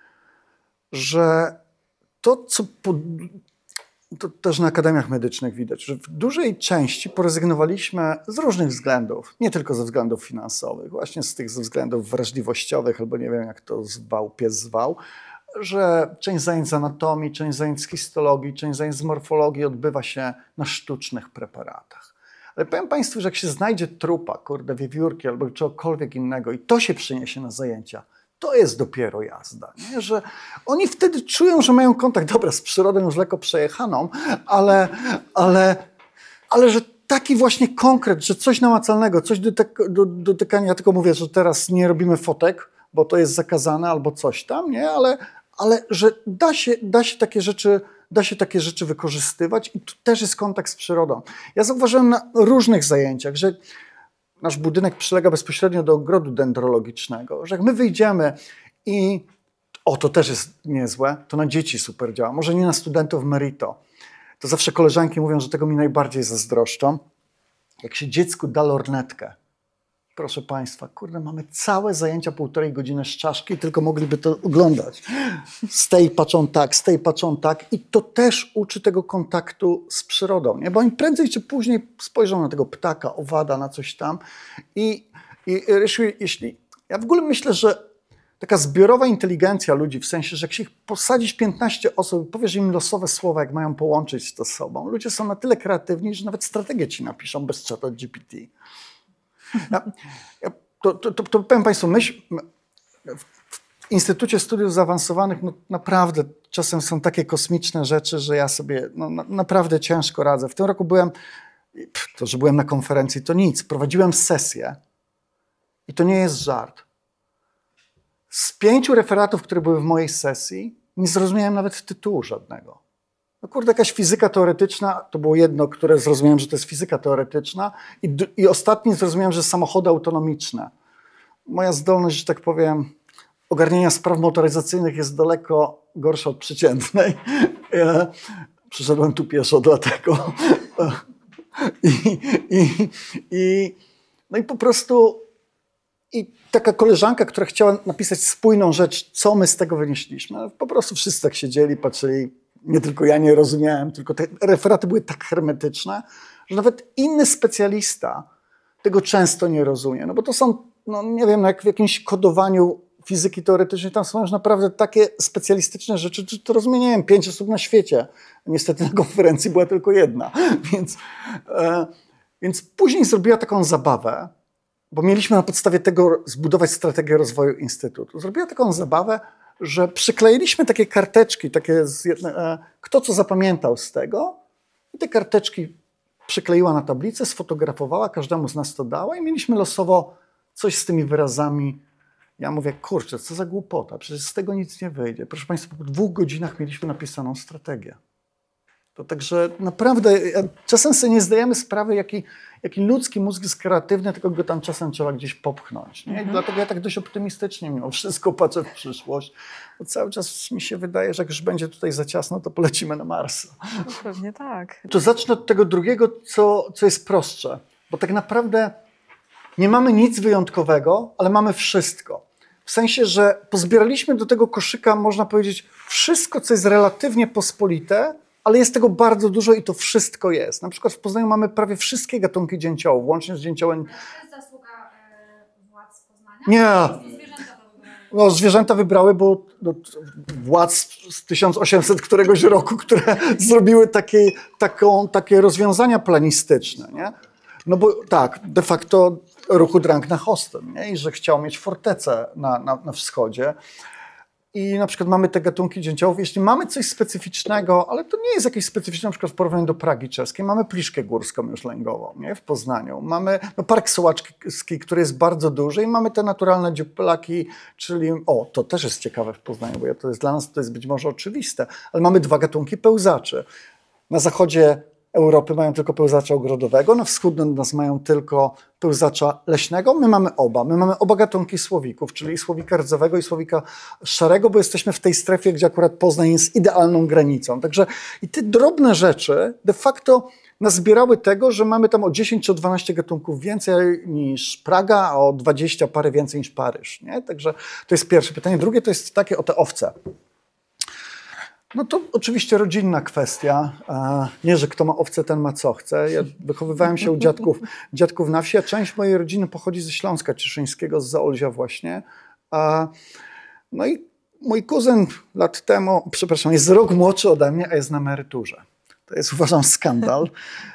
Że to, co po, to też na akademiach medycznych widać, że w dużej części porezygnowaliśmy z różnych względów, nie tylko ze względów finansowych, właśnie z tych ze względów wrażliwościowych, albo nie wiem, jak to zwał, pies zwał, że część zajęć z anatomii, część zajęć z histologii, część zajęć z morfologii odbywa się na sztucznych preparatach. Ale powiem Państwu, że jak się znajdzie trupa, kurde, wiewiórki albo czegokolwiek innego i to się przyniesie na zajęcia, to jest dopiero jazda. Nie? Że oni wtedy czują, że mają kontakt, dobra, z przyrodą już lekko przejechaną, ale, ale, ale że taki właśnie konkret, że coś namacalnego, coś dotyk- do, dotykania, ja tylko mówię, że teraz nie robimy fotek, bo to jest zakazane albo coś tam, nie? Ale, ale że da się, da się takie rzeczy, da się takie rzeczy wykorzystywać i tu też jest kontakt z przyrodą. Ja zauważyłem na różnych zajęciach, że nasz budynek przylega bezpośrednio do ogrodu dendrologicznego, że jak my wyjdziemy i o, to też jest niezłe, to na dzieci super działa, może nie na studentów merito. To zawsze koleżanki mówią, że tego mi najbardziej zazdroszczą. Jak się dziecku da lornetkę, proszę Państwa, kurde, mamy całe zajęcia półtorej godziny z czaszki, tylko mogliby to oglądać. Z tej patrzą tak, z tej patrzą tak i to też uczy tego kontaktu z przyrodą, nie? Bo oni prędzej czy później spojrzą na tego ptaka, owada, na coś tam i, i jeśli, ja w ogóle myślę, że taka zbiorowa inteligencja ludzi, w sensie, że jak się ich posadzić piętnaście osób i powiesz im losowe słowa, jak mają połączyć to z sobą, ludzie są na tyle kreatywni, że nawet strategię ci napiszą bez czata G P T. Ja, ja, to, to, to, to powiem Państwu, myśl, w Instytucie Studiów Zaawansowanych no, naprawdę czasem są takie kosmiczne rzeczy, że ja sobie no, na, naprawdę ciężko radzę. W tym roku byłem, pff, to że byłem na konferencji, to nic. Prowadziłem sesję i to nie jest żart. Z pięciu referatów, które były w mojej sesji, nie zrozumiałem nawet tytułu żadnego. No kurde, jakaś fizyka teoretyczna, to było jedno, które zrozumiałem, że to jest fizyka teoretyczna i, i ostatni zrozumiałem, że samochody autonomiczne. Moja zdolność, że tak powiem, ogarnienia spraw motoryzacyjnych jest daleko gorsza od przeciętnej. Ja przyszedłem tu pieszo dlatego. I, i, i, no i po prostu i taka koleżanka, która chciała napisać spójną rzecz, co my z tego wynieśliśmy, po prostu wszyscy tak siedzieli, patrzyli. Nie tylko ja nie rozumiałem, tylko te referaty były tak hermetyczne, że nawet inny specjalista tego często nie rozumie. No bo to są, no nie wiem, jak w jakimś kodowaniu fizyki teoretycznej, tam są już naprawdę takie specjalistyczne rzeczy, że to rozumie, pięć osób na świecie. Niestety na konferencji była tylko jedna. Więc, e, więc później zrobiła taką zabawę, bo mieliśmy na podstawie tego zbudować strategię rozwoju Instytutu. Zrobiła taką zabawę, że przykleiliśmy takie karteczki, takie z jedne, e, kto co zapamiętał z tego, i te karteczki przykleiła na tablicę, sfotografowała, każdemu z nas to dała i mieliśmy losowo coś z tymi wyrazami. Ja mówię, kurczę, co za głupota, przecież z tego nic nie wyjdzie. Proszę Państwa, po dwóch godzinach mieliśmy napisaną strategię. To także naprawdę, czasem sobie nie zdajemy sprawy, jaki, jaki ludzki mózg jest kreatywny, tylko go tam czasem trzeba gdzieś popchnąć. Nie? I mhm. dlatego ja tak dość optymistycznie mimo wszystko patrzę w przyszłość, bo cały czas mi się wydaje, że jak już będzie tutaj za ciasno, to polecimy na Marsa. No pewnie tak. To zacznę od tego drugiego, co, co jest prostsze, bo tak naprawdę nie mamy nic wyjątkowego, ale mamy wszystko. W sensie, że pozbieraliśmy do tego koszyka, można powiedzieć, wszystko, co jest relatywnie pospolite, ale jest tego bardzo dużo i to wszystko jest. Na przykład w Poznaniu mamy prawie wszystkie gatunki dzięciołów, łącznie z dzięciołem. To jest zasługa e, władz Poznania? Nie. Zwierzęta to wybrały. No, zwierzęta wybrały, bo no, władz z tysiąc osiemset któregoś roku, które zrobiły takie, taką, takie rozwiązania planistyczne, nie? No bo tak, de facto ruchu drang na hostem, nie? I że chciał mieć fortecę na, na, na wschodzie. I na przykład mamy te gatunki dzięciołów. Jeśli mamy coś specyficznego, ale to nie jest jakieś specyficzne, na przykład w porównaniu do Pragi czeskiej, mamy pliszkę górską już lęgową, nie? W Poznaniu. Mamy no, Park Sołacki, który jest bardzo duży i mamy te naturalne dziuplaki, czyli, o, to też jest ciekawe w Poznaniu, bo to jest dla nas to jest być może oczywiste, ale mamy dwa gatunki pełzaczy. Na zachodzie Europy mają tylko pełzacza ogrodowego, na wschód od nas mają tylko pełzacza leśnego. My mamy oba. My mamy oba gatunki słowików, czyli słowika rdzowego i słowika szarego, bo jesteśmy w tej strefie, gdzie akurat Poznań jest idealną granicą. Także i te drobne rzeczy de facto nazbierały tego, że mamy tam o dziesięć czy o dwanaście gatunków więcej niż Praga, a o dwadzieścia parę więcej niż Paryż. Nie? Także to jest pierwsze pytanie. Drugie to jest takie o te owce. No to oczywiście rodzinna kwestia. Nie, że kto ma owce, ten ma co chce. Ja wychowywałem się u dziadków, dziadków na wsi, a część mojej rodziny pochodzi ze Śląska Cieszyńskiego, z Zaolzia właśnie. No i mój kuzyn lat temu, przepraszam, jest rok młodszy ode mnie, a jest na emeryturze. To jest, uważam, skandal.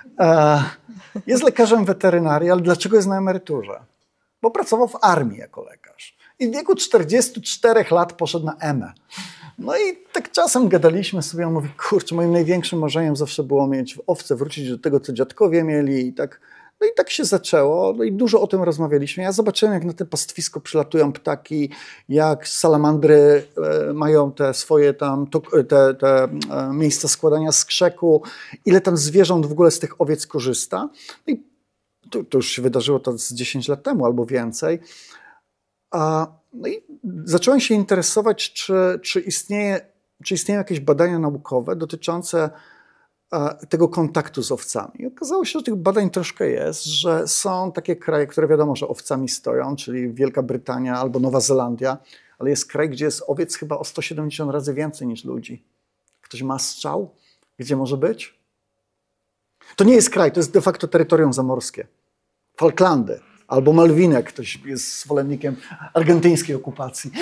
Jest lekarzem weterynarii, ale dlaczego jest na emeryturze? Bo pracował w armii jako lekarz. I w wieku czterdziestu czterech lat poszedł na E M E. No i tak czasem gadaliśmy sobie, on mówi, kurczę, moim największym marzeniem zawsze było mieć w owce, wrócić do tego, co dziadkowie mieli i tak, no i tak się zaczęło, no i dużo o tym rozmawialiśmy. Ja zobaczyłem, jak na te pastwisko przylatują ptaki, jak salamandry e, mają te swoje tam, to, te, te e, miejsca składania skrzeku, ile tam zwierząt w ogóle z tych owiec korzysta. No i to, to już się wydarzyło to z dziesięć lat temu albo więcej. A No i zacząłem się interesować, czy, czy, istnieje, czy istnieją jakieś badania naukowe dotyczące e, tego kontaktu z owcami. I okazało się, że tych badań troszkę jest, że są takie kraje, które wiadomo, że owcami stoją, czyli Wielka Brytania albo Nowa Zelandia, ale jest kraj, gdzie jest owiec chyba o sto siedemdziesiąt razy więcej niż ludzi. Ktoś ma strzał? Gdzie może być? To nie jest kraj, to jest de facto terytorium zamorskie. Falklandy. Albo Malwiny, jak ktoś jest zwolennikiem argentyńskiej okupacji.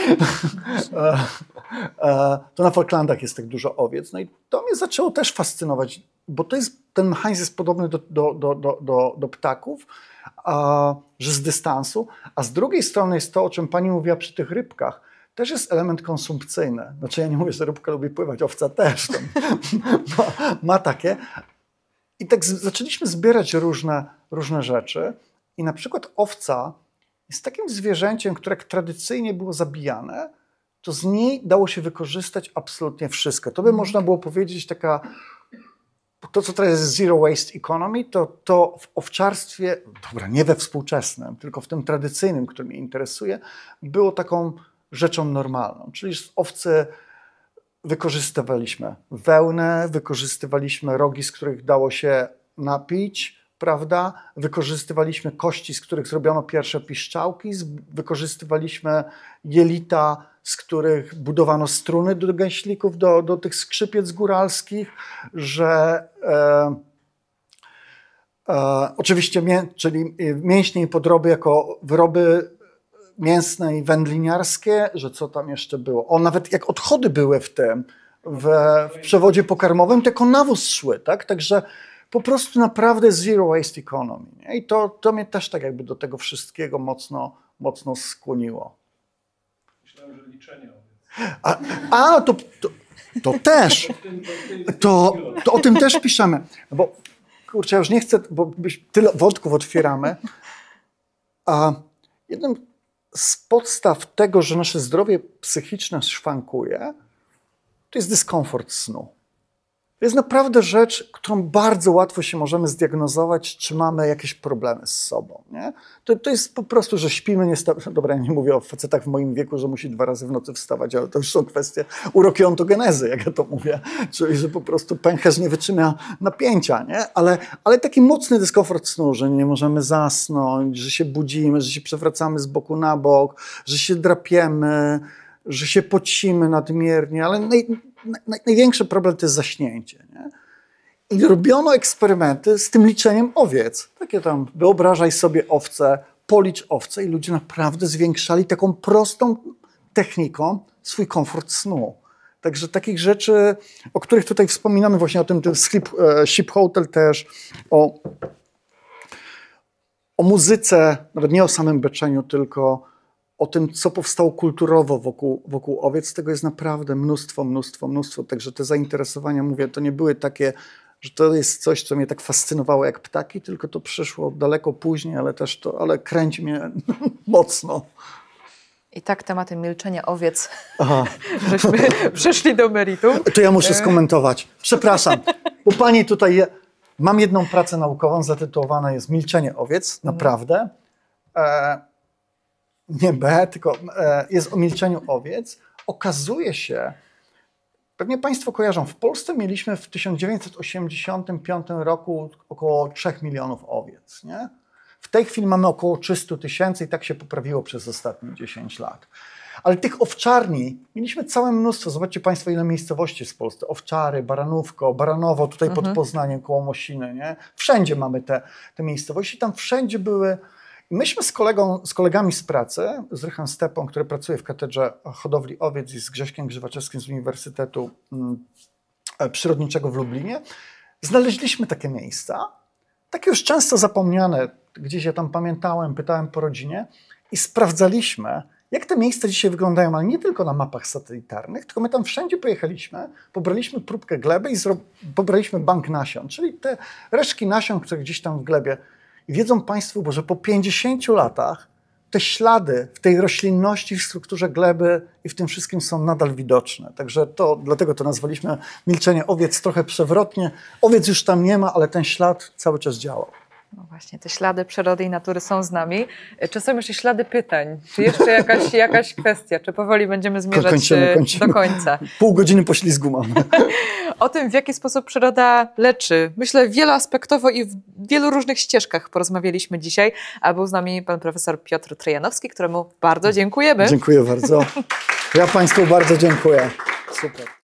To na Falklandach jest tak dużo owiec. No i to mnie zaczęło też fascynować, bo to jest, ten mechanizm jest podobny do, do, do, do, do, do ptaków, a, że z dystansu. A z drugiej strony jest to, o czym pani mówiła przy tych rybkach, też jest element konsumpcyjny. Znaczy ja nie mówię, że rybka lubi pływać, owca też tam ma, ma takie. I tak z, zaczęliśmy zbierać różne, różne rzeczy. I na przykład owca jest takim zwierzęciem, które jak tradycyjnie było zabijane, to z niej dało się wykorzystać absolutnie wszystko. To by można było powiedzieć taka, to co teraz jest zero waste economy, to, to w owczarstwie, dobra, nie we współczesnym, tylko w tym tradycyjnym, który mnie interesuje, było taką rzeczą normalną. Czyli z owcy wykorzystywaliśmy wełnę, wykorzystywaliśmy rogi, z których dało się napić, prawda? Wykorzystywaliśmy kości, z których zrobiono pierwsze piszczałki, wykorzystywaliśmy jelita, z których budowano struny do gęślików, do, do tych skrzypiec góralskich, że e, e, oczywiście mię, czyli mięśnie i podroby jako wyroby mięsne i wędliniarskie, że co tam jeszcze było. O, nawet jak odchody były w tym, w, w przewodzie pokarmowym, tylko nawóz szły, tak? Także po prostu naprawdę zero waste economy. Nie? I to, to mnie też tak jakby do tego wszystkiego mocno, mocno skłoniło. Myślałem, że liczenie. A, a to, to, to też, to, to o tym też piszemy. Bo kurczę, ja już nie chcę, bo tyle wątków otwieramy. A jednym z podstaw tego, że nasze zdrowie psychiczne szwankuje, to jest dyskomfort snu. To jest naprawdę rzecz, którą bardzo łatwo się możemy zdiagnozować, czy mamy jakieś problemy z sobą. Nie? To, to jest po prostu, że śpimy, nie sta... Dobra, ja nie mówię o facetach w moim wieku, że musi dwa razy w nocy wstawać, ale to już są kwestie uroki ontogenezy, jak ja to mówię. Czyli, że po prostu pęcherz nie wytrzyma napięcia, nie? Ale, ale taki mocny dyskomfort snu, że nie możemy zasnąć, że się budzimy, że się przewracamy z boku na bok, że się drapiemy, że się pocimy nadmiernie, ale naj, naj, największy problem to jest zaśnięcie. Nie? I robiono eksperymenty z tym liczeniem owiec. Takie tam, wyobrażaj sobie owce, policz owce i ludzie naprawdę zwiększali taką prostą techniką swój komfort snu. Także takich rzeczy, o których tutaj wspominamy, właśnie o tym, tym Sleep, Ship Hotel też, o, o muzyce, nawet nie o samym beczeniu, tylko o tym, co powstało kulturowo wokół, wokół owiec, tego jest naprawdę mnóstwo, mnóstwo, mnóstwo. Także te zainteresowania, mówię, to nie były takie, że to jest coś, co mnie tak fascynowało jak ptaki, tylko to przyszło daleko później, ale też to, ale kręci mnie mocno. I tak tematem milczenia owiec, Aha. żeśmy przeszli do meritum. To ja muszę skomentować. Przepraszam, bo pani tutaj, je, mam jedną pracę naukową, zatytułowana jest Milczenie owiec, naprawdę. E, Nie B, tylko e, jest o milczeniu owiec. Okazuje się, pewnie Państwo kojarzą, w Polsce mieliśmy w tysiąc dziewięćset osiemdziesiątym piątym roku około trzech milionów owiec. Nie? W tej chwili mamy około trzysta tysięcy i tak się poprawiło przez ostatnie dziesięć lat. Ale tych owczarni mieliśmy całe mnóstwo. Zobaczcie Państwo, ile miejscowości jest w Polsce. Owczary, Baranówko, Baranowo, tutaj mhm. pod Poznaniem, koło Mosiny. Nie? Wszędzie mamy te, te miejscowości. Tam wszędzie były... Myśmy z, kolegą, z kolegami z pracy, z Rychem Stepą, który pracuje w Katedrze Hodowli Owiec i z Grześkiem Grzywaczewskim z Uniwersytetu Przyrodniczego w Lublinie, znaleźliśmy takie miejsca, takie już często zapomniane, gdzieś ja tam pamiętałem, pytałem po rodzinie i sprawdzaliśmy, jak te miejsca dzisiaj wyglądają, ale nie tylko na mapach satelitarnych, tylko my tam wszędzie pojechaliśmy, pobraliśmy próbkę gleby i pobraliśmy bank nasion, czyli te resztki nasion, które gdzieś tam w glebie. I wiedzą Państwo, bo że po pięćdziesięciu latach te ślady w tej roślinności, w strukturze gleby i w tym wszystkim są nadal widoczne. Także to, dlatego to nazwaliśmy milczenie owiec trochę przewrotnie. Owiec już tam nie ma, ale ten ślad cały czas działał. No właśnie, te ślady przyrody i natury są z nami. Czy są jeszcze ślady pytań? Czy jeszcze jakaś, jakaś kwestia? Czy powoli będziemy zmierzać kończymy, kończymy. do końca? Pół godziny poślizgu mamy. O tym, w jaki sposób przyroda leczy. Myślę, wieloaspektowo i w wielu różnych ścieżkach porozmawialiśmy dzisiaj, a był z nami pan profesor Piotr Trojanowski, któremu bardzo dziękujemy. Dziękuję bardzo. Ja Państwu bardzo dziękuję. Super.